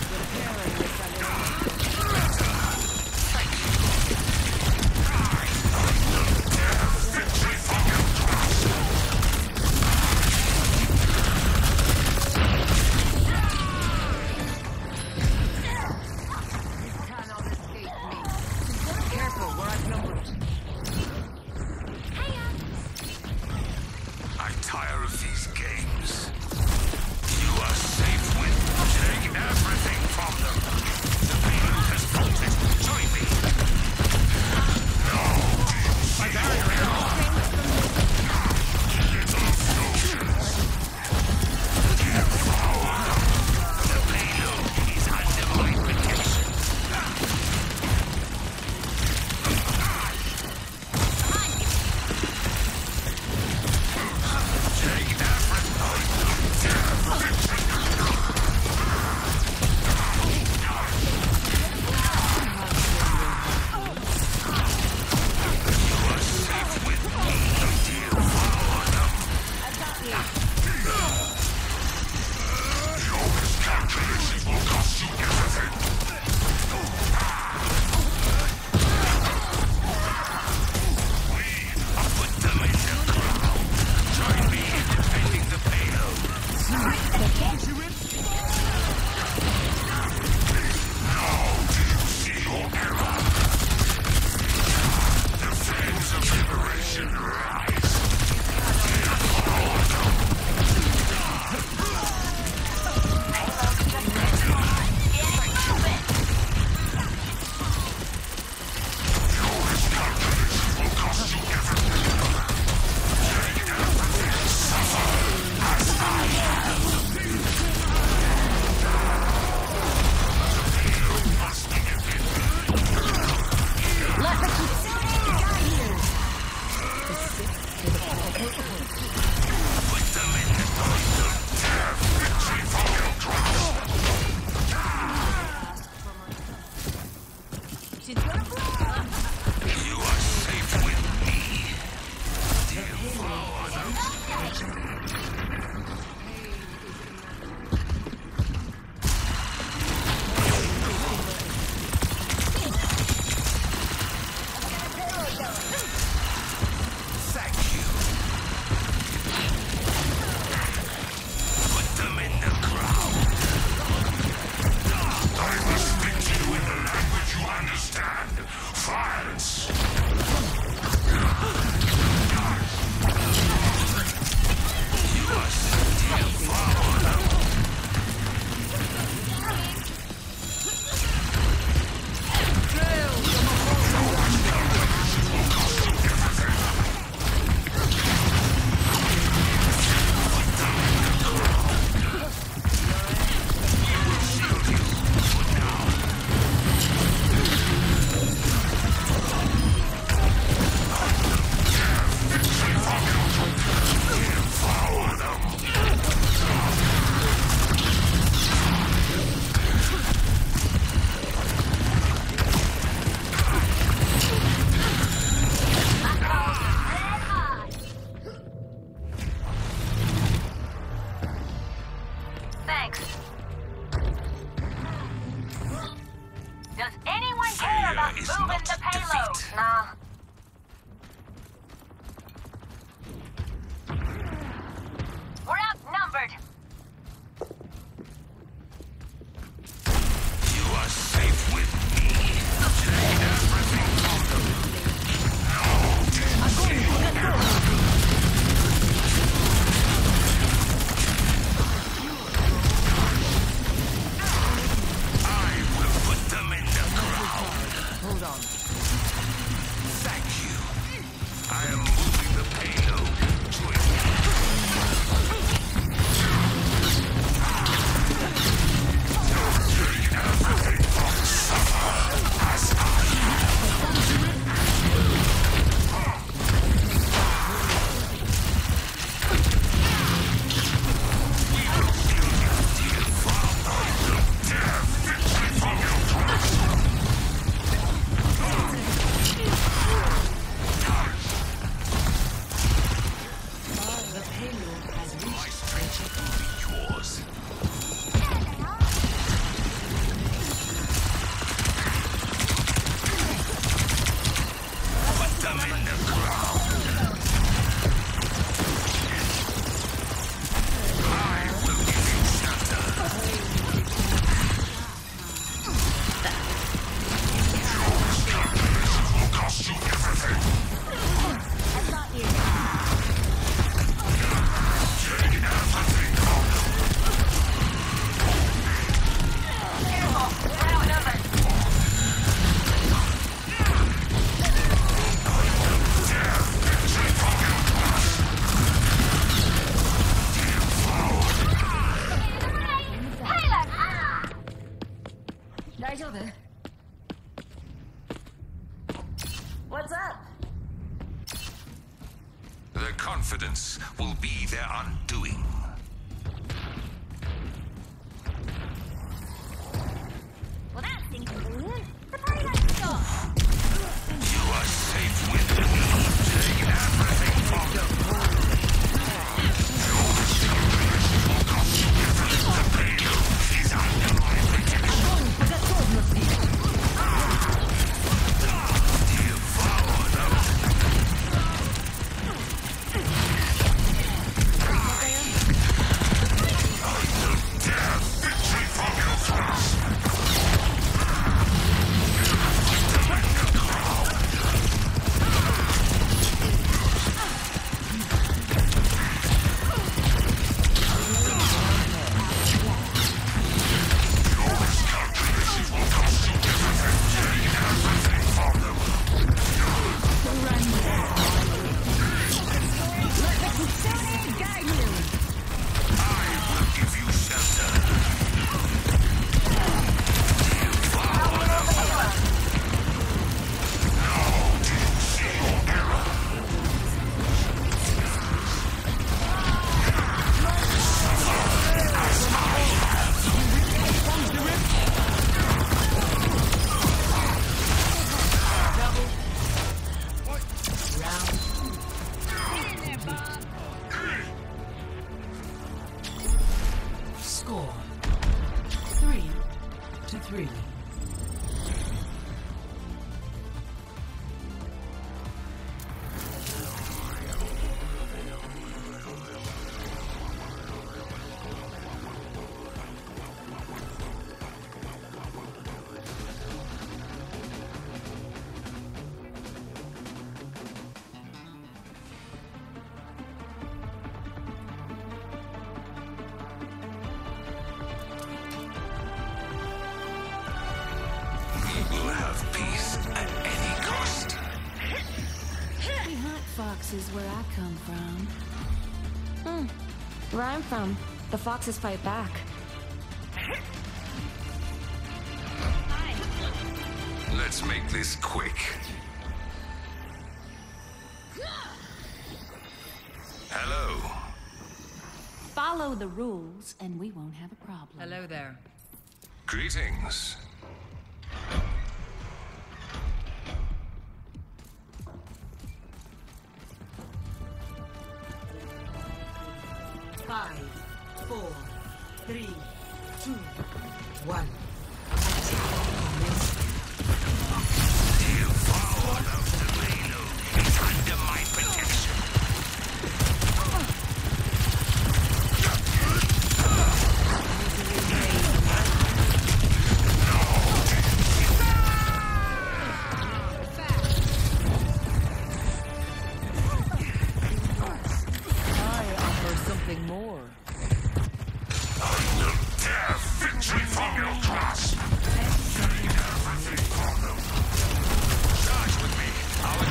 confidence will be their undoing. Well, that's inconvenient. The party has to stop. You are safe with me. Take everything from them. The payload is under my protection. Devour them. Under dare victory from your grasp. Score 3-3. We'll have peace at any cost. We hunt foxes where I come from. Where I'm from, the foxes fight back. Let's make this quick. Hello. Follow the rules, and we won't have a problem. Hello there. Greetings. Five, 4, 3, 2, 1. Devour them. The payload is under my protection. Something more. Under dare victory from your grasp. Take everything from them. Charge with me. Our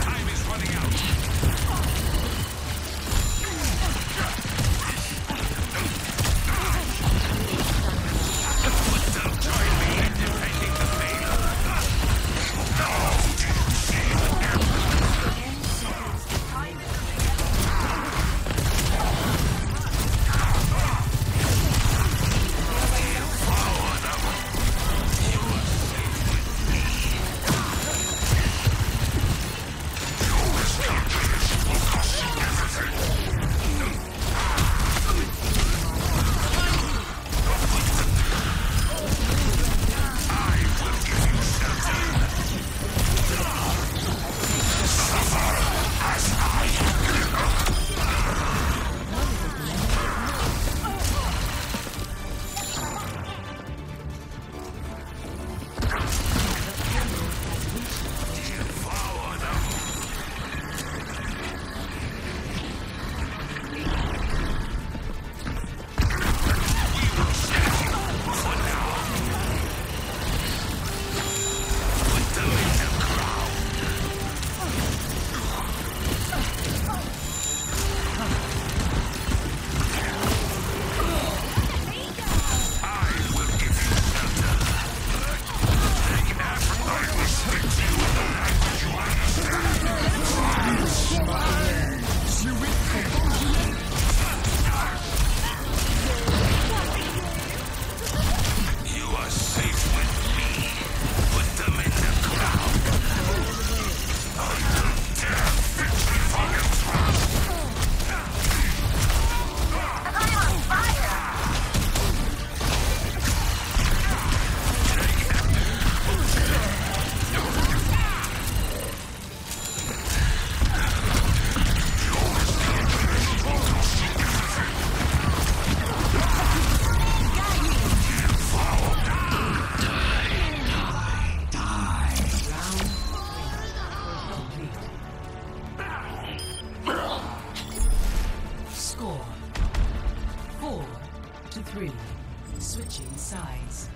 3. Switching sides.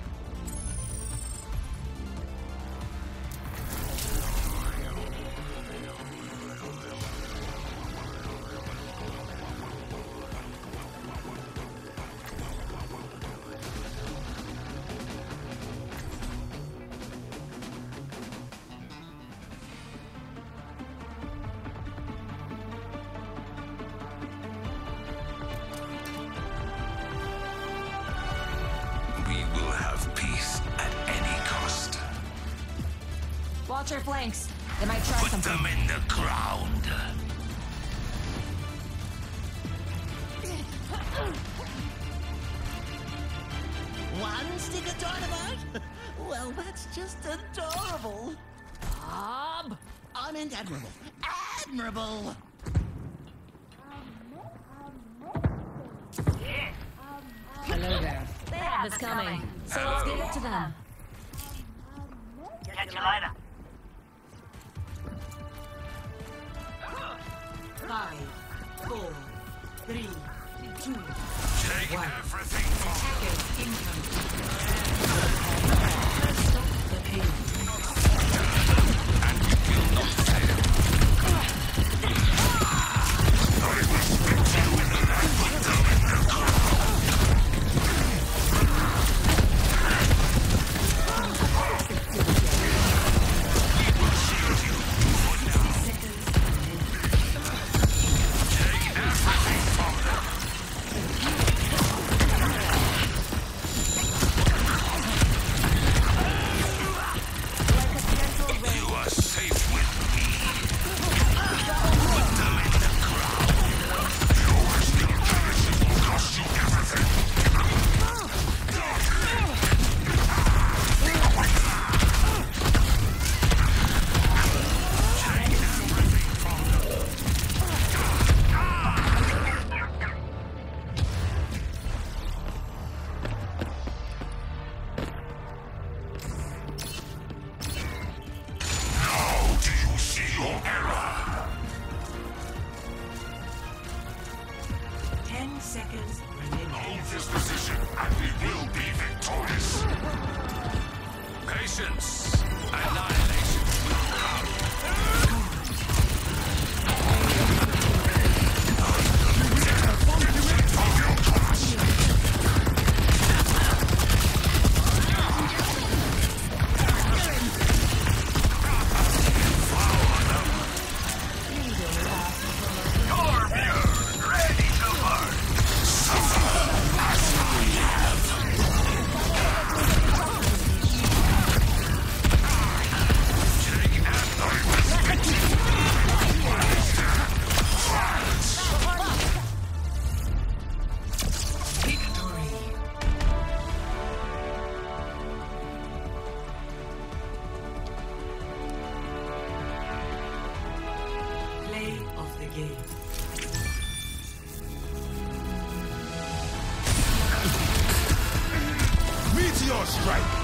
Watch your flanks. They might try Put something. them in the ground. One stick of dynamite? Well, that's just adorable. Bob! I meant admirable. Admirable! Hello there. They have us coming. So let's give it to them. Catch you later. 5, 4, 3, 2, Take 1. everything from Attackers incoming. Stop the pain. and we will not fail. I will spit you in the night, put them in the ground. We will shield you for now. Take everything from them. You are safe with me. Put them in the ground. Your still jealousy will cost you everything. Take everything from them. Now do you see your error? 10 seconds remaining. Hold this position and we will be victorious. Patience. Annihilation will come. From your class. Scorpion, ready to burn. Suffer as I have. Take and I will spit you. Victory. Play of the game. Meteor strike!